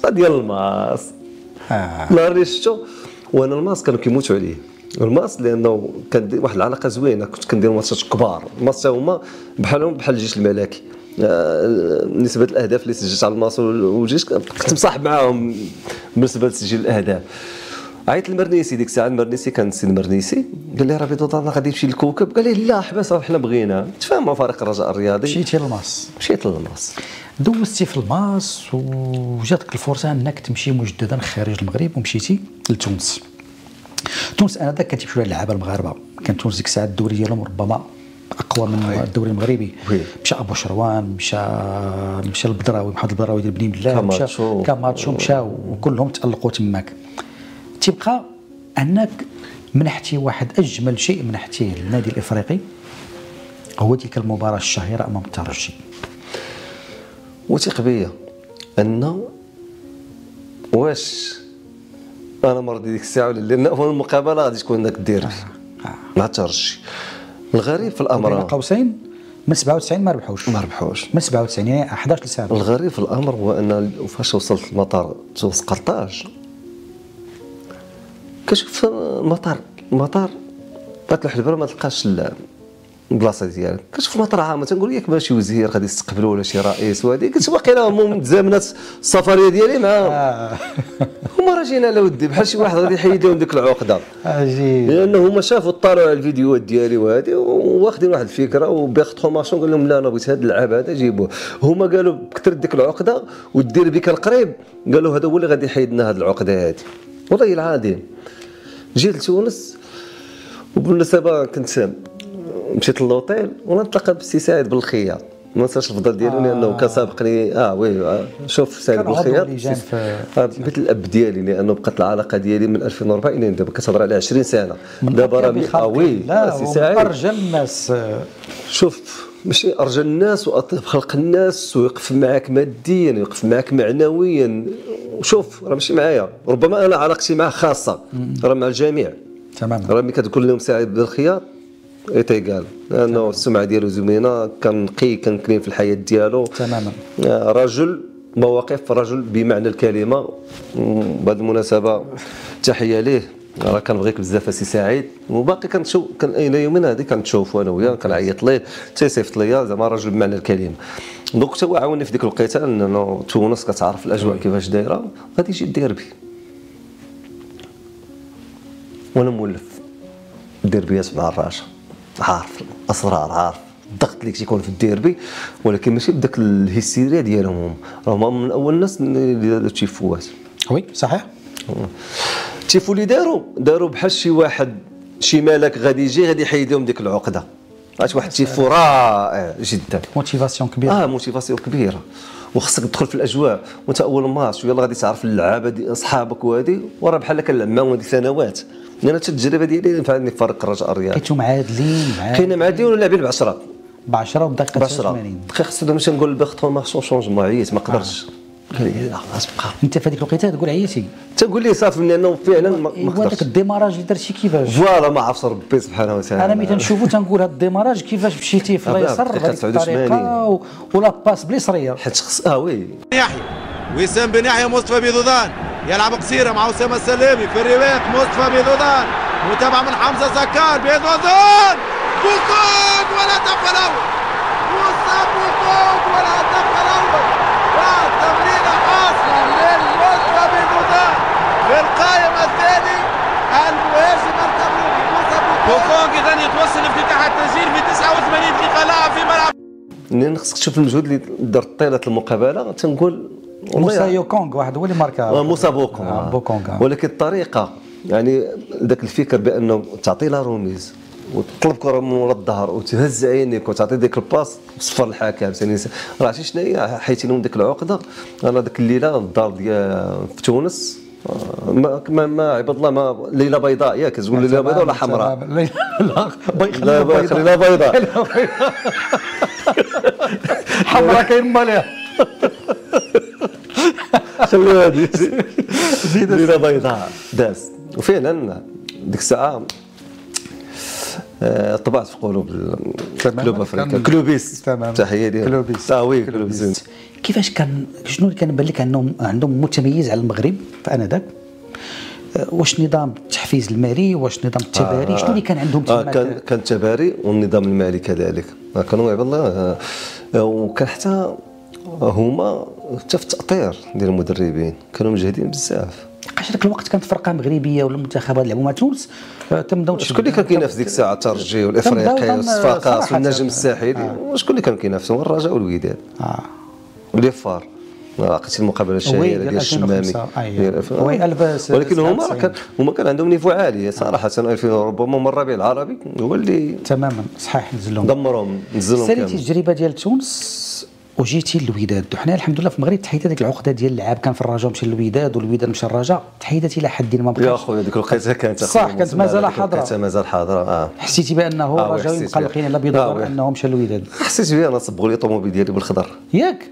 نهار اللي شفتو وانا الماس كانوا كيموتوا عليه الماس، لانه كان واحد العلاقه زوينه، كنت كندير ماتشات كبار. الماس هما بحالهم بحال الجيش الملكي، نسبه الاهداف اللي سجلت على الماس والجيش كنت مصاحب معاهم بالنسبه لتسجيل الاهداف. عيط المرنيسي ديك الساعه، المرنيسي كان السيد المرنيسي قال لي راه بيضوضه غادي يمشي للكوكب، قال لي لا حبس حنا بغينا تفاهم مع فريق الرجاء الرياضي. مشيتي للماس؟ مشيت للماس، دوزتي في الماس وجاتك الفرصه انك تمشي مجددا خارج المغرب ومشيتي لتونس. تونس انذاك كانت تمشيو اللعابه المغاربه، كان تونس ديك الساعه الدوري ديالهم ربما اقوى من الدوري المغربي. مشى ابو شروان، مشى البدراوي، محمد البدراوي ديال بني بالله، مشى كاماتشو، مشاو وكلهم تالقوا تماك. تبقى انك منحتي واحد اجمل شيء منحتيه للنادي الافريقي هو تلك المباراه الشهيره امام الترجي. وثق بيا انه واش انا مرضي ديك الساعه ولا لان المقابله غادي تكون داك الديربي مع الترجي. الغريب في الامر بين قوسين من 97 ما ربحوش من 97 يعني 11 سنه. الغريب في الامر هو ان فاش وصلت لمطار تونس قرطاج كنشوف المطار بات الحلبه ما تلقاش البلاصه ديالك، كنشوف المطار عامه تنقول ياك ماشي وزير غادي يستقبلوا ولا شي رئيس، وهذه قلت واقيلا هما متزامنات السفريه ديالي معاهم. هما راه جينا على ودي بحال شي واحد غادي يحيد لهم ديك العقده، لانه هما شافوا طالعوا على الفيديوهات ديالي وهذه واخدين واحد الفكره وبيختخوماسيون قال لهم لا انا بغيت هذا اللعاب هذا جيبوه. هما قالوا بكثر ديك العقده والدير بك القريب قالوا هذا هو اللي غادي يحيد لنا هذه العقده هذه. والله العظيم جيت لتونس وبالمناسبه كنت مشيت للوطيل ونتلاقى بالسي سعيد بالخياط، ما ننساش الفضل ديالو لانه كان سابقني وي شوف سعيد بالخير مثل الاب ديالي، لانه بقات العلاقه ديالي من 2004 الى دابا كتهضر على 20 سنه دابا راه وي سي سعيد ارجل الناس. شوف ماشي ارجل الناس واطيب خلق الناس، ويقف معاك ماديا ويقف معاك معنويا. شوف راه ماشي معايا، ربما انا علاقتي معاه خاصه، راه مع الجميع تماما. راه ملي كتقول لهم سعيد بالخيار تيقال لانه السمعه ديالو زوينه، كان نقي، كان كريم في الحياه ديالو تماما. رجل مواقف، رجل بمعنى الكلمه. بهذه المناسبه تحيه ليه، راه كنبغيك بزاف سي سعيد، وباقي كنشوف كان الى يومنا هذه كنشوفوا انا وياه، كنعيط ليه تيصيفط ليا زعما رجل بمعنى الكلمه. دونك حتى هو عاوني في ديك الوقيته، لانه تونس كتعرف الاجواء كيفاش دايره، غادي يجي الديربي وانا مولف الديربيات مع الراشا، عارف الاسرار، عارف الضغط اللي تيكون في الديربي، ولكن ماشي بداك الهستيريا ديالهم. هما من اول الناس اللي داروا التيفوات. وي صحيح. التيفو اللي داروا بحال شي واحد، شي ملك غادي يجي غادي يحيد لهم ديك العقده. عرفت واحد التيفو رائع جدا، موتيفاسيون كبيره. موتيفاسيون كبيره، وخصك تدخل في الاجواء وانت اول ماتش ويلا غادي تعرف اللعابه ديال اصحابك وهذه، وراه بحال كنلعب معاهم هذه سنوات. انا حتى التجربه ديالي نفعني في فريق الرجاء الرياضي. كنتو معادلين كاين معادلين ولا لاعبين ب 10 والدقيقه 80. خصنا باش نقول البيختون ما شونجمون، عييت ما قدرتش. قال لي لا خلاص بقى. انت في هذيك الوقيته تقول عييتي؟ تقول لي صافي، لانه فعلا ما قدرتش. داك الديماراج اللي درتي كيفاش؟ فوالا ما عرفش ربي سبحانه وتعالى. انا ملي تنشوفو تنقول هذا الديماراج كيفاش مشيتي في اليسار بهذيك الطريقه ولا باس باليسريه. حيت خص وي يحيى وسام بن يحيى، مصطفى بيضودان يلعب قصيره مع اسامه السلامي في الرباط. مصطفى بيضودان متابعه من حمزه زكار. بيضودان بوكوك والهدف الاول، مصطفى بوكوك والهدف الاول، والتمريره حاصله للمصطفى بيضودان للقائم الثاني المهاجم الكاميروني مصطفى بوكوك. اذا يتوصل افتتاح التسجيل في 89 دقيقه لاعب في ملعب. لان خصك تشوف المجهود اللي دار طيله المقابله. تنقول موسى يوكونغ واحد هو اللي ماركا. موسى بوكونغ. ولكن الطريقه يعني ذاك الفكر بانه تعطي لها روميز وتطلب كره من ورا الظهر وتهز عينيك وتعطي ديك الباس صفر الحكم. ثاني راه عرفتي شنو هي؟ حيت لهم ديك العقده. انا ذاك الليله الدار ديال في تونس ما عباد الله ما ليله بيضاء ياك تقول ليله بيضاء ولا حمراء؟ لا بيضاء حمراء كاين مالها. خليها هذه ليله بيضاء داز. وفعلا ديك الساعه طبعت في قلوب كلوب افريقيا. كلوبيس تحيه ليه. كلوبيس وي كلوبيس. كيفاش كان شنو اللي كان بان لك عندهم متميز على المغرب فانذاك؟ واش نظام التحفيز المالي، واش نظام التباري، شنو اللي كان عندهم تما؟ كان التباري والنظام المالي كذلك. كانوا عباد الله، وكان حتى هما حتى في التاطير ديال المدربين كانوا مجهدين بزاف. لقاش ذاك الوقت كانت فرقه مغربيه ولا المنتخبات لعبوا مع تونس تمداو. شكون اللي كان كينافس ديك الساعه؟ الترجي والافريقي والصفاقس والنجم الساحلي. وشكون اللي كان كينافسهم؟ الرجاء والوداد واليفار. لقيت المقابله الشهيره ديال الشمامي ولكن هما كان عندهم نيفو عالي صراحه. 2000 ربما هما الربيع العربي هو اللي تماما صحيح نزلهم دمرهم نزلهم كامل. ساليتي التجربه ديال تونس وجيتي للوداد. وحنا الحمد لله في المغرب تحيدت هذيك العقده ديال اللعاب، كان في الرجاء مشى للوداد والوداد مشى الرجاء، تحيدت الى حد ما بقاش. يا خويا ديك الوقيته كانت صح، كانت مازال حاضره. كانت مازال حاضره. حسيتي بانه الرجاء مقلقين على بيضاء انه مشى للوداد؟ حسيت بها. انا صبغوا لي الطوموبيل ديالي بالخضر ياك.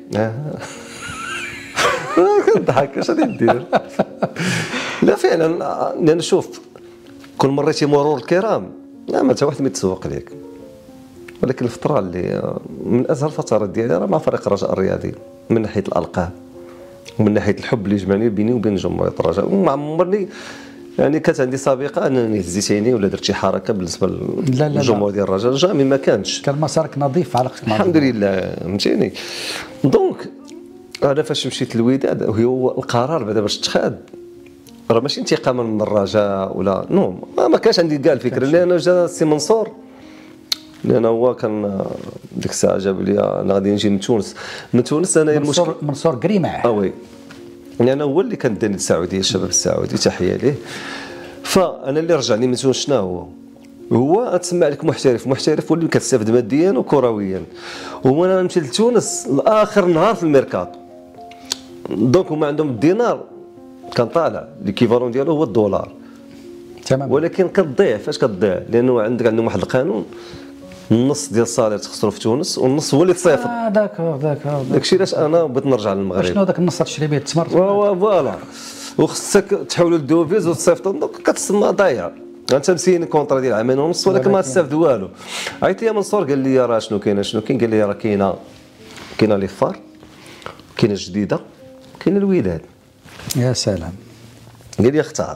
كنضحك اش غادي ندير. لا فعلا، لان شوف كل مريتي مرور الكرام ما حتى واحد ما يتسوق لك. ولكن الفتره اللي من ازهر الفترات ديالي راه مع فريق الرجاء الرياضي، من ناحيه الالقاب ومن ناحيه الحب اللي جمعني بيني وبين جمهوريه الرجاء. وما عمرني يعني كانت عندي سابقه انني هزيت عيني ولا درت شي حركه بالنسبه للجمهور ديال الرجاء. جامي ما كانش. كان مسارك نظيف، علاقتك مع الحمد لله فهمتيني. دونك انا فاش مشيت للوداد وهو القرار بعدا باش تخاد راه ماشي انتقاما من الرجاء ولا نو، ما كانش عندي كاع الفكره. لان جا السي منصور، لان هو كان ديك الساعه جاب لي انا غادي نجي من تونس. انا منصور قريمه. وي لان هو اللي كان داني السعوديه، الشباب السعودي تحيه ليه. فانا اللي رجعني من تونس شنو هو؟ هو تسمى عليك محترف واللي كتستافد ماديا وكرويا. وانا نمشي لتونس لاخر نهار في الميركاتو، دونك هما عندهم الدينار كان طالع ليكيفالون ديالو هو الدولار تمام. ولكن كتضيع. فاش كتضيع؟ لانه عندهم واحد القانون، النص ديال الصالير تخسرو في تونس والنص هو اللي تصيفط. داكشي علاش انا بغيت نرجع للمغرب. شنو داك النص تشري به التمر؟ فوالا، وخصك تحولوا للدوفيز وتصيفطوا، دونك كتسمى ضايع. انت مسيني كونطرا ديال عامين ونص ولكن ما تستافد والو. عيط لي منصور قال لي راه شنو كاين قال لي راه كاينه لي فار، كاينه جديده، كاينه الوداد. يا سلام. قال لي اختار.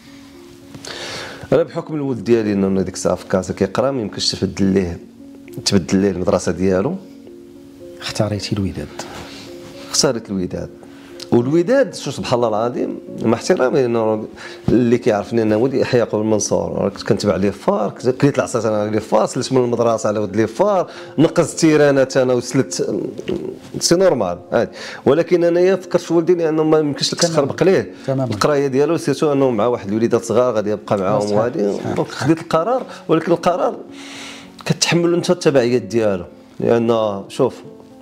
انا بحكم الولد ديالي انه ديك الساعه في كازا كيقرا ما يمكنش تبدل ليه المدرسه ديالو. اختاريتي الوداد. اختاريت الوداد. والوداد شو سبحان الله العظيم، مع احترامي انه اللي كيعرفني انا ولدي يحيى قبل منصور، كنت كنتبع لي فار، كليت العصا انا لي فار، سلت من المدرسه على ود لي فار، نقصت تيرانات انا وسلت، سي نورمال عادي. ولكن انايا فكرت في ولدي لانه ما يمكنش لك تخربق ليه القرايه ديالو، سيرتو انه مع واحد الوليدات صغار غادي يبقى معاهم وهادي. دونك خديت القرار، ولكن القرار كتحمل انت التبعيات ديالو. لان شوف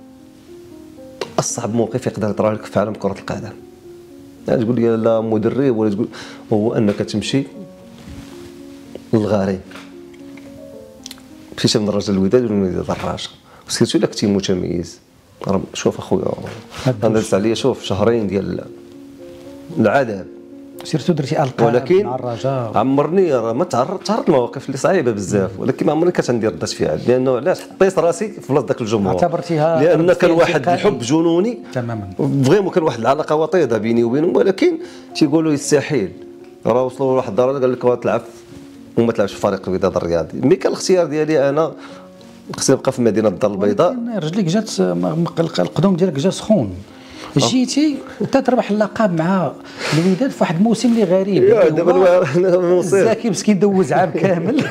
أصعب موقف يقدر يطرا لك في عالم كرة القدم، يعني تقول لي لا مدرب ولا تقول، هو أنك تمشي للغاري. مشيت من الرجاء الوداد ولا من الدراجة، وسيرتو إلا كنتي متميز. شوف أخويا أنا دزت عليا شوف شهرين ديال العذاب، سيرتو درتي القاب ولكن مع الرجاء. عمرني راه ما تعرضت لمواقف اللي صعيبه بزاف، ولكن ما عمرني كانت عندي رده فعل. لانه علاش حطيت راسي في بلاصه ذاك الجمهور، اعتبرتيها لان كان واحد الحب جنوني تماما، فريمون كان واحد العلاقه وطيده بيني وبينهم. ولكن تيقولوا يستحيل، راه وصلوا لواحد الدرجه قال لك تلعب وما تلعبش في فريق الوداد الرياضي. مي كان الاختيار ديالي انا خصني نبقى في مدينه الدار البيضاء. رجليك جات القدوم ديالك جا سخون، جيتي تربح اللقب مع الوداد في واحد الموسم اللي غريب. دابا زكي مسكين دوز عام كامل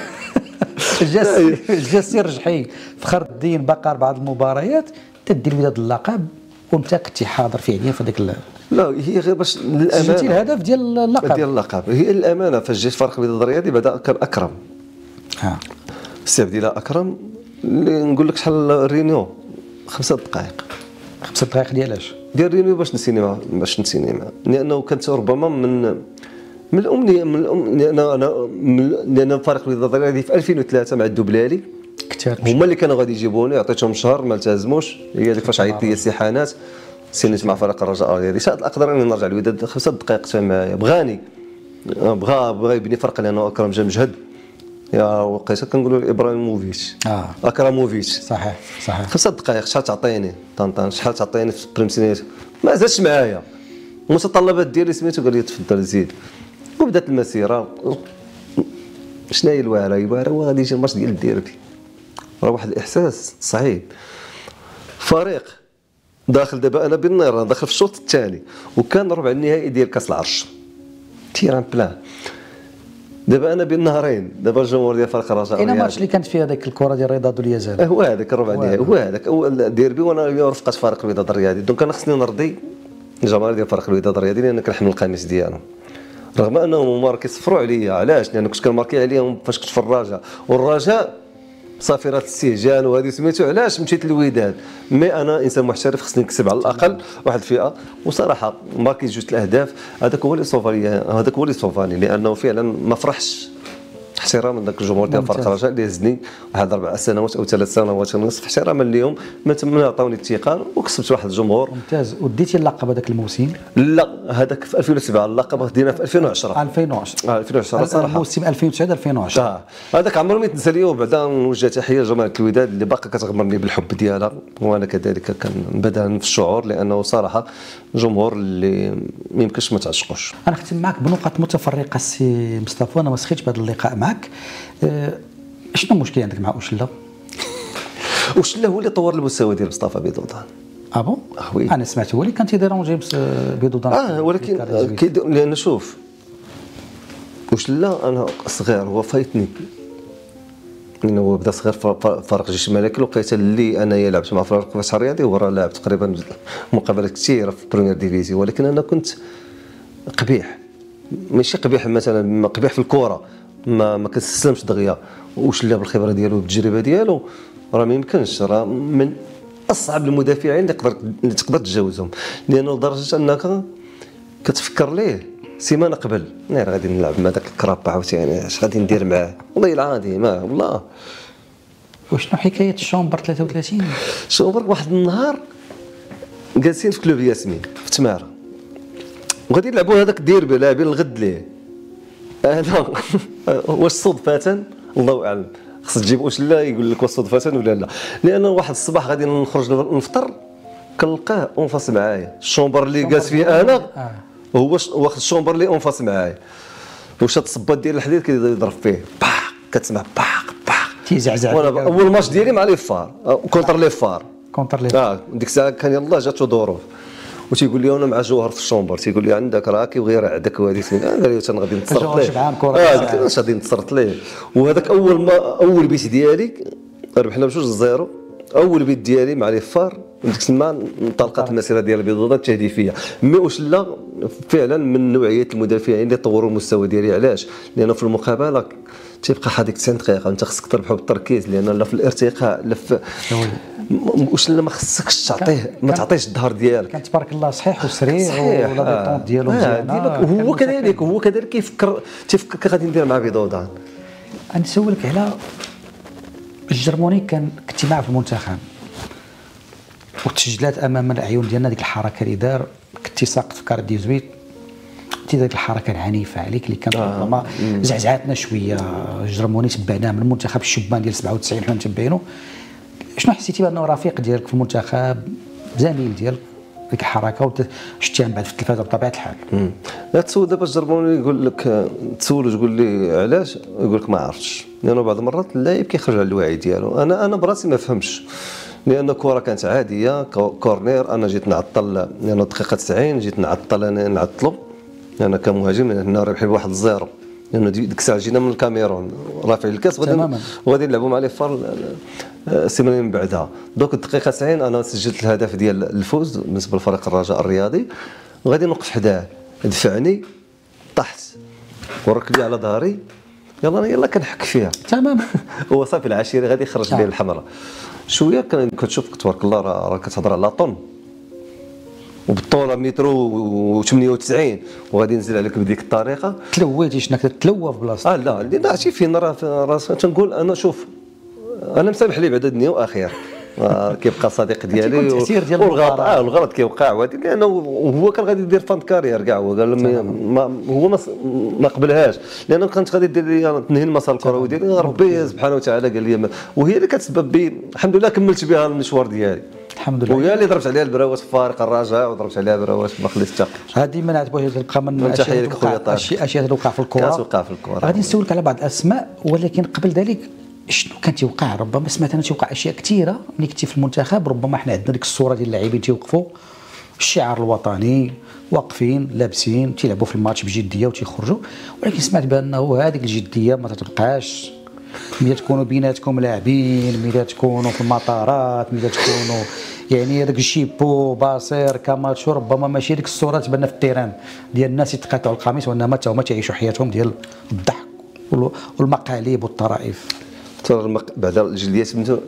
جا سي رجحي فخر الدين بقى بعض المباريات تدي الوداد اللقب وانت كنتي حاضر فعليا في هذاك. لا هي غير باش للامانه سجلتي الهدف ديال اللقب. هي الامانه فاش جيت فريق الوداد الرياضي بدا كان اكرم. السي عبد الله اكرم اللي نقول لك شحال رينيو 5 دقائق. 5 دقائق ديالاش؟ ديال رينيو باش نسيني معاه، لانه كانت ربما من الامنيه لان فريق الوداد الرياضي في 2003 مع الدبلالي هما اللي كانوا غادي يجيبوني، عطيتهم شهر ما التزموش. هي ديك فاش عيطت لي السي حانات سينيت مع فريق الرجاء الرياضي، شاد اقدر اني نرجع للوداد 5 دقائق حتى معايا. بغى يبني فرق لانه اكرم جا مجهد. يا وقيته كنقولوا ابراهيموفيتش اكراموفيتش. صحيح 5 دقائق شحال تعطيني طنطان، شحال تعطيني في البريمسينيت، ما زادش معايا. المتطلبات ديالي سميتو قال لي تفضل زيد. وبدات المسيره. شنو هي الوعره هو غادي يجي الماتش ديال الديربي، راه واحد الاحساس صعيب. فريق داخل دابا انا بالنار داخل في الشوط الثاني وكان ربع النهائي ديال كاس العرش تيران بلان. دابا انا بين نهارين، دابا الجمهور ديال فريق الرجاء اين الماتش اللي كانت فيه هذيك الكره ديال الرضا اليزال؟ هو هذاك الربع النهائي، هو هذاك الديربي، وانا رفقه فريق الوداد الرياضي. دونك انا خصني نرضي الجماهير ديال فريق الوداد الرياضي لان كنحمل القميص ديالهم، رغم انهم هما كيصفروا عليا. علاش؟ لان كنت كنماركي عليهم فاش كنت في الرجاء، والرجاء صافرات الاستهجان وهذه سميتو. علاش مشيت للوداد؟ مي انا انسان محترف خصني نكسب على الاقل واحد الفئه. وصراحه ماركي 2 الاهداف، هذاك هو اللي صوفاني، هذاك هو اللي صوفاني، لانه فعلا ما فرحش احتراما لذاك الجمهور ديال فريق الرجاء اللي هزني واحد 4 سنوات او 3 سنوات ونصف، احتراما لهم من عطاوني الثقه وكسبت واحد الجمهور ممتاز. وديتي اللقب هذاك الموسم؟ لا هذاك في 2007، اللقب دينا في 2010 2010 صراحه الموسم 2009 2010 هذاك عمرو ما يتنسى لي. وبعدا نوجه تحيه لجماهير الوداد اللي باقا كتغمرني بالحب ديالها، وانا كذلك كنبدا في الشعور، لانه صراحه جمهور اللي ما يمكنش ما تعشقوش. انا ختم معك بنقط متفرقه سي مصطفى، انا ما سخيتش بهذا اللقاء معك. شنو المشكل عندك مع اوشلا؟ اوشلا هو اللي طور المستوى ديال مصطفى بيضودان. بون؟ وي انا سمعت هو اللي كان تيديرونجي بيضودان. ولكن لان شوف اوشلا انا صغير هو فايتني، لانه هو بدا صغير في فريق جيش الملكي. لقيت اللي انايا لعبت مع فريق الفتح الرياضي وراه لعب تقريبا مقابلات كثيره في البريمير ديفيزي، ولكن انا كنت قبيح، ماشي قبيح مثلا قبيح في الكره، ما كنستسلمش دغيا. واش لا بالخبره ديالو والتجربه ديالو راه ما يمكنش، راه من اصعب المدافعين اللي تقدر تجاوزهم، لانه لدرجه انك كتفكر ليه سيمانه قبل نهار غادي نلعب مع داك الكرابا عاوتاني اش غادي ندير معاه، والله العظيم والله. وشنو حكايه الشومبر 33؟ شومبر واحد النهار جالسين في كلوب ياسمين في تماره وغادي يلعبوا هذاك الديربي لاعبين الغد ليه، انا واش صدفه الله اعلم، خص تجيب واش لا يقول لك واش صدفه ولا لا، لان واحد الصباح غادي نخرج نفطر كنلقاه اونفاس معايا، الشومبر اللي جالس فيه انا هو واخد الشومبر اللي اونفاس معايا، واش هاد الصباط ديال الحديد كيضرب فيه باق، كتسمع باق باق تيزعزع. وانا اول ماتش ديالي مع لي فار كونتر لي فار ديك الساعه كان يلاه جاتو ظروف وتيقول لي انا مع جوهر في الشومبر، تيقول لي عندك راه كيبغي يرعدك وهذه قال لي انا غادي نتصرف ليه، قلت له غادي نتصرف ليه، وهذاك اول بيت ديالي ربحنا ب2-0، اول بيت ديالي مع لي فار ديك السما انطلقت المسيره ديال البيضاء التهديفيه، مي واش لا فعلا من نوعيه المدافعين اللي طوروا المستوى ديالي. علاش؟ لانه في المقابله تيبقى هذيك 90 دقيقه انت خصك تربحوا بالتركيز، لان لا في الارتقاء لا في واش لا ما خصكش تعطيه ما تعطيش الظهر ديالك. كان تبارك الله صحيح وسريع ولا دي طون ديالو مزيانه، هو كذلك تيفكر غادي ندير مع بيضودان. غنسولك على الجرموني، كنتي معاه في المنتخب وتسجلات امام الاعين ديالنا ديك الحركه اللي دار، كنتي ساقط في كار 18 ديك الحركه العنيفه عليك اللي كانت ربما زعزعاتنا شويه. الجرموني تبعناه من المنتخب الشبان ديال 97 حنا متبعينه، شنو حسيتي بانه رفيق ديالك في المنتخب زميل ديالك ديك الحركه وشتيها من بعد في التلفازه بطبيعه الحال؟ لا تسول دابا الجرموني يقول لك تسولو تقول لي علاش، يقول لك ما عرفتش، لانه بعض المرات اللاعب كيخرج على الوعي ديالو. انا براسي ما فهمش، لان الكره كانت عاديه كورنير، انا جيت نعطل لانه دقيقه 90 جيت نعطل انا نعطلو، انا كمهاجم هنا رابحين بواحد 0، لانه ديك الساعه جينا من الكاميرون رافعين الكاس وغادي نلعبوا مع لي فار السيمانه من بعدها. دوك الدقيقه 90 انا سجلت الهدف ديال الفوز بالنسبه لفريق الرجاء الرياضي، وغادي نوقف حداه دفعني طحت وركب لي على ظهري، يلا كنحك فيها تماما. هو صافي العشيري غادي يخرج لي الحمراء شويه، كتشوف تبارك الله راه كتهضر على طن وبالطوله متر و98 وغادي ينزل عليك بديك الطريقه. تلويتي شنك تتلوى في بلاصتك؟ لا اللي عرفتي فين راه تنقول انا شوف انا مسامح ليه بعد الدنيا واخره، كيبقى صديق ديالي والغلط كيوقع وهذه، لانه هو كان غادي يدير فان كارير كاع، هو قال هو ما قبلهاش، لانه كانت غادي دير لي تنهي المسار الكروي ديالي، ربي سبحانه وتعالى قال لي وهي اللي كتسبب بي الحمد لله كملت بها المشوار ديالي الحمد لله، وهي اللي ضربت عليها البراوات في فارق الرجاء وضربت عليها البراوات ما خليتش تاق. هذه ما نعتبرهاش تبقى من الاشياء اللي وقع في الكره. غادي نسولك على بعض الاسماء، ولكن قبل ذلك شنو كان تيوقع؟ ربما سمعت انا تيوقع اشياء كثيره ملي كنتي في المنتخب، ربما حنا عندنا ديك الصوره ديال اللاعبين تيوقفوا الشعار الوطني واقفين لابسين تيلعبوا في الماتش بجديه وتيخرجوا، ولكن سمعت بانه هذيك الجديه ما تتبقاش، ملي تكونوا بيناتكم لاعبين، ملي تكونوا في المطارات، ملي تكونوا يعني هذاك الشيبو باصير كاماتشو، ربما ماشي ديك الصوره تبان في التيران ديال الناس يتقاطعوا القميص، وانما حتى هما تعيشوا حياتهم ديال الضحك والمقالب والطرائف. بعد الجلديات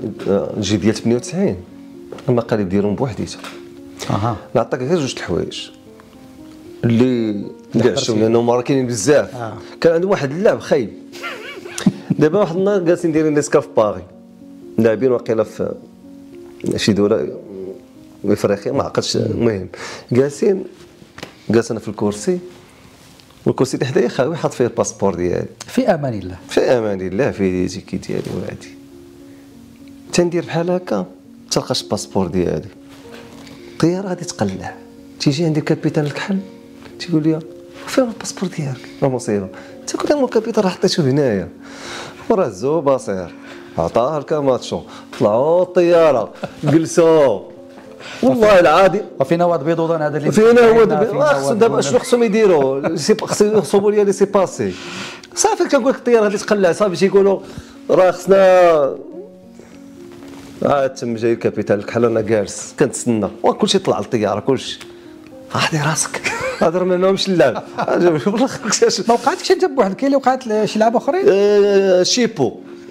98 المقالب ديالهم بوحديتها. نعطيك غير جوج الحوايج اللي عشتهم، لانهم راه كاينين بزاف. كان عندهم واحد اللاعب خايب دابا واحد النهار جالسين دايرين نسكا في باغي، لاعبين واقيلا في شي دوله افريقيا ما عقلتش، المهم جالس انا في الكرسي، والكرسي اللي حدايا خاوي حاط فيه الباسبور ديالي في امان الله، في امان الله، في تيكي ديالي وهادي، تندير بحال هكا تلقاش الباسبور ديالي، الطياره غادي تقلع، تيجي عندي كابيتان الكحل تيقول لي فين الباسبور ديالك؟ راه مصيبه، تيقول لي الكابيتان راه حطيته هنايا، وراه زو باصير عطاه الكاماتشو، طلعوا الطياره جلسوا والله العادي. وفينا واد بيضودان هذا اللي فينا واد دابا شنو خصهم يديروا؟ خصهم يصوبوا لي لي سي باسي صافي. كنقول لك الطياره غادي تقلع صافي، تيقولوا راه خصنا عاد تم جاي الكابيتان الكحل، انا جالس كنتسنى وكلشي طلع الطياره كلشي عادي راسك هضر ما لهمش اللعب. ما وقعتكش انت بوحدك؟ كاين اللي وقعت شي لعبه اخرين؟ شيبو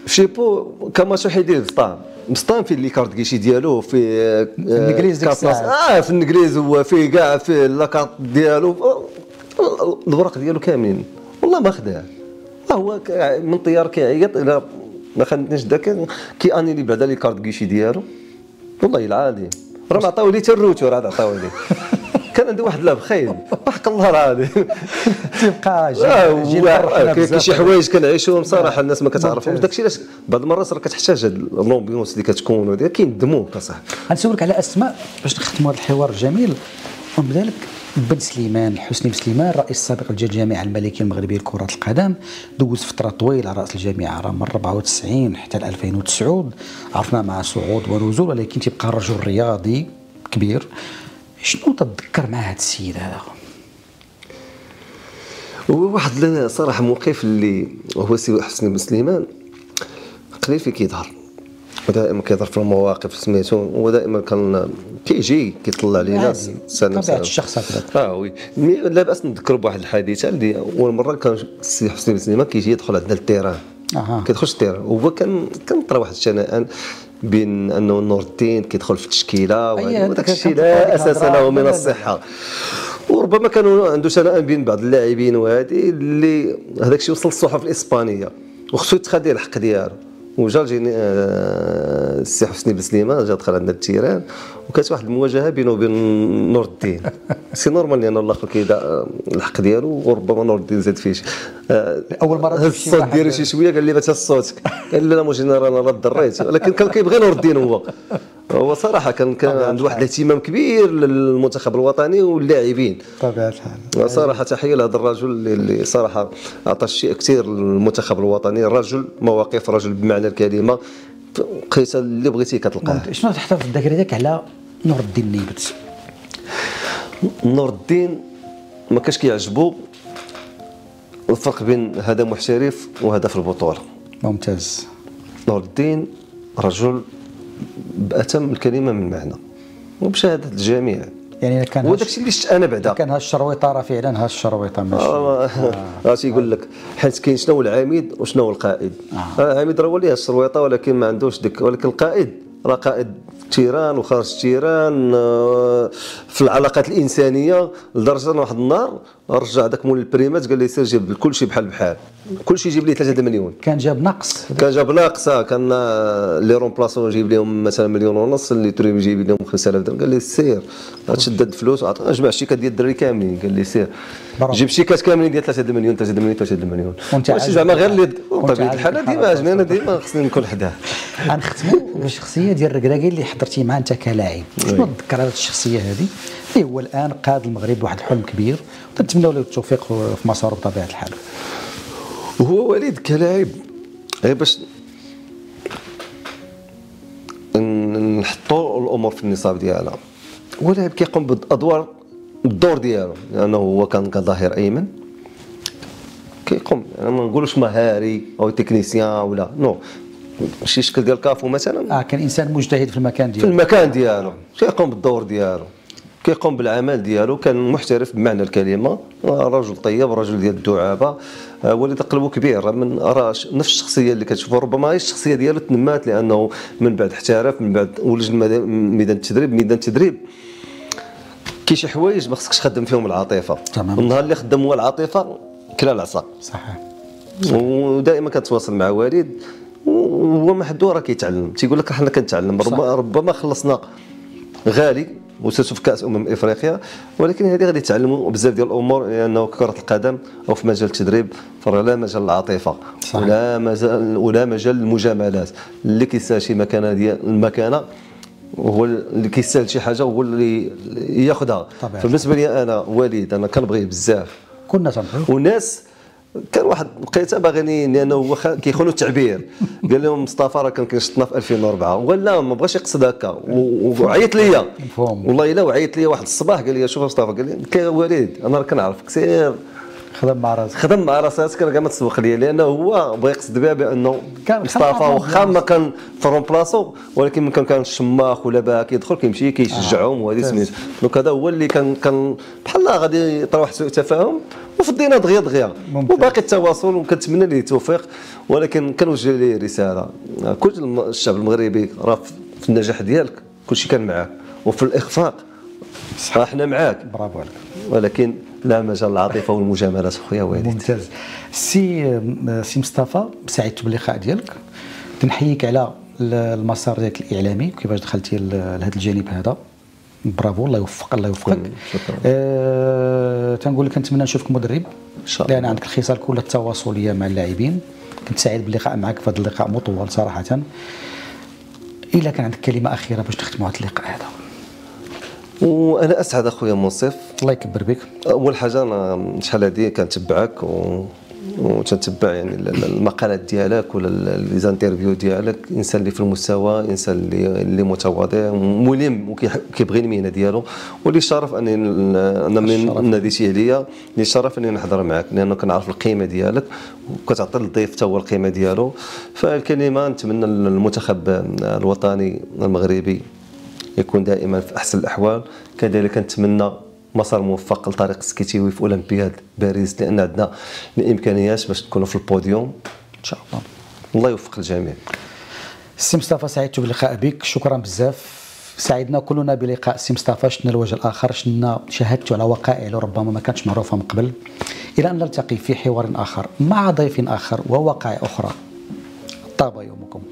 شيبو كماتش وحيد يدير مسطام في لي كارت كيشي ديالو في الانجليز ديك الساعه في الانجليز هو في كاع في لاكارت ديالو الوراق ديالو كاملين والله ما خداه هو من طيار كيعيط الى ما خدناش داك كي انيلي بعدا لي كارت كيشي ديالو والله العظيم راه ما عطاو لي حتى الروتور عاد عطاو لي كان عنده واحد لا بخيل حق الله العظيم تيبقى كاين شي حوايج كنعيشوهم صراحه الناس ما كتعرفهمش داكشي علاش بعض المرات راه كتحتاج هاد لومبيونس اللي كتكون وديك كيندموك اصاحبي. غنسولك على اسماء باش نختموا هذا الحوار الجميل ونبدا لك بن سليمان حسني سليمان الرئيس السابق ديال الجامعه الملكيه المغربيه لكره القدم دوز فتره طويله على راس الجامعه راه من 94 حتى 2009 عرفنا مع صعود ونزول ولكن تيبقى رجل رياضي كبير. شنو تتذكر مع هذا السيد هذا؟ هو واحد صراحه موقف اللي هو سي حسني بن سليمان قليل في كيظهر ودائما كيظهر في المواقف سميتو هو دائما كان كيجي كيطلع لينا طبيعه الشخص هكذا وي لا باس نذكر بواحد الحادثه اللي اول مره كان السي حسني بن سليمان كيجي يدخل عندنا التيران كيدخلش التيران وهو كان طرا واحد الشنآن بين انه نور الدين كيدخل في التشكيله وداك الشيء لا اساس له من الصحه وربما كانوا عنده شنآن بين بعض اللاعبين وهذه اللي هذاك الشيء وصل للصحف الاسبانيه وخصو يتخذ الحق ديالو وجا جيني السي حسني بن سليمان جا دخل عندنا التيران وكانت واحد المواجهه بينه وبين نور الدين سي نورمال لان الاخر كيدا الحق ديالو وربما نور الدين زاد فيه اول مره هز الصوت ديالو شي شويه قال لي ما صوتك قال لي لا مو جينيرال انا لا ضريت ولكن كان كيبغي نور الدين هو صراحه كان عنده واحد الاهتمام كبير للمنتخب الوطني واللاعبين طبيعه الحال صراحه تحيه لهذا الرجل اللي صراحه عطى شيء كثير للمنتخب الوطني رجل مواقف رجل بمعنى الكلمه قيس اللي بغيتي كتلقاه. شنو تحضر في الذاكره ديالك على نور الدين نيبت؟ نور الدين ما كاش كيعجبو الفرق بين هذا محترف وهذا في البطوله. ممتاز. نور الدين رجل بأتم الكلمه من معنى وبشهاده الجميع يعني كان هو داكشي اللي شفت انا بعدا كان ها الشرويطه راه فعلا ها الشرويطه ماشي تيقول لك حيت كاين شنو العميد وشنو القائد العميد راه هو اللي الشرويطه ولكن ما عندوش ديك ولكن القائد راه قائد تيران وخارج تيران في العلاقات الانسانيه لدرجه ان واحد النهار رجع داك مول البريمات قال لي سير جيب كل شيء بحال بحال كل شيء جيب لي 3 مليون كان جاب نقص كان لي رومبلاسون جيب لهم مثلا 1.5 مليون اللي تريم يجيب لهم 5000 درهم قال لي سير تشدد الفلوس جمع الشيكات ديال الدراري كاملين قال لي سير جيب شيكات كاملين ديال 3 مليون 3 مليون ماشي زعما غير اللي بطبيعه الحال ديما ديما خصني نكون حداه. غنختموا بالشخصيه ديال الركراكي اللي حضرتي معاه انت كلاعب شنو تذكر هذه الشخصيه هذه اللي هو الان قاد المغرب بواحد الحلم كبير ونتمنوا له التوفيق في مساره بطبيعه الحال. وهو وليد كلاعب غير باش نحطوا الامور في النصاب ديالها هو لاعب كيقوم بالادوار الدور ديالو لانه هو كان كظهير ايمن كيقوم ما نقولوش مهاري او تكنيسيان ولا نو شي شكل ديال كافو مثلا كان انسان مجتهد في المكان ديالو كيقوم بالدور ديالو كيقوم بالعمل ديالو كان محترف بمعنى الكلمه رجل طيب رجل ديال الدعابه وليد قلبه كبير من نفس الشخصيه اللي كتشوفوا ربما هي الشخصيه ديالو تنمات لانه من بعد احترف من بعد ولج ميدان التدريب كاين شي حوايج ما خصكش تخدم فيهم العاطفه النهار اللي خدم هو العاطفه كلا العصا صحيح ودائما كنتواصل مع والد وهو محدو راه كيتعلم تيقول لك حنا كنتعلم ربما خلصنا غالي وسيرتو في كاس افريقيا ولكن هذه غادي يتعلموا بزاف ديال الامور لانه كره القدم او في مجال التدريب فلا مجال العاطفه ولا مجال المجاملات اللي كيسال شي مكانه ديال المكانه هو اللي كيسال شي حاجه هو اللي ياخذها. فبالنسبه لي انا وليد انا كنبغيه بزاف كنا تنبغيو والناس كان واحد لقيته باغيني لانه هو كيخونوا التعبير قال لهم مصطفى راه كان كيشطنا في 2004 ولا ما بغاش يقصد هكا وعيط ليا والله الا وعيط ليا واحد الصباح قال لي شوف مصطفى قال لي وليد انا راه كنعرفك سير خدم مع راساتك كان كاع ما تسوق ليا، لانه هو بغى يقصد بها بانه كان مصطفى واخا ما كان في رومبلاسو، ولكن من كان الشماخ ولا باها كيدخل كيمشي كيشجعهم وهذه سميتو. دونك هذا هو اللي كان بحال غادي يطرا واحد سوء تفاهم وفضينا دغيا وباقي التواصل، وكنتمنى ليه التوفيق. ولكن كنوجه ليه رساله، كل الشعب المغربي راه في النجاح ديالك كلشي كان معاك، وفي الاخفاق احنا معاك، برافو عليك، ولكن لا مجال للعاطفه والمجاملات اخويا والد. ممتاز. سي مصطفى، سعدت باللقاء ديالك، تنحييك على المسار ديالك الاعلامي وكيفاش دخلتي لهذا الجانب هذا. برافو، الله يوفقك الله يوفقك. تنقول لك نتمنى نشوفك مدرب ان شاء الله، لان عندك الخصال كلها التواصليه مع اللاعبين. كنت سعيد باللقاء معك في هذا اللقاء مطول صراحه. الا كان عندك كلمه اخيره باش نختموا هذا اللقاء هذا. وانا اسعد اخويا منصف، الله يكبر بك. اول حاجه انا شحال هذه كنتبعك وتتبع يعني المقالات ديالك ولا لي زانترفيو ديالك. انسان اللي في المستوى، انسان اللي متواضع ملم وكيبغي المهنه ديالو، واللي شرف اني انا من ناديتي عليا، اللي شرف اني نحضر معك لانه كنعرف القيمه ديالك وكتعطي للضيف حتى هو القيمه ديالو. فالكلمه نتمنى المنتخب الوطني المغربي يكون دائما في احسن الاحوال. كذلك نتمنى مسار موفق لطريق سكيتيوي في اولمبياد باريس، لان عندنا الامكانيات باش نكونوا في البوديوم ان شاء الله. الله يوفق الجميع. سي مصطفى، سعدت باللقاء بك، شكرا بزاف. سعدنا كلنا بلقاء سي مصطفى، شفنا الوجه الاخر، شاهدت على وقائع ربما ما كانتش معروفه من قبل. الى ان نلتقي في حوار اخر مع ضيف اخر ووقائع اخرى. طاب يومكم.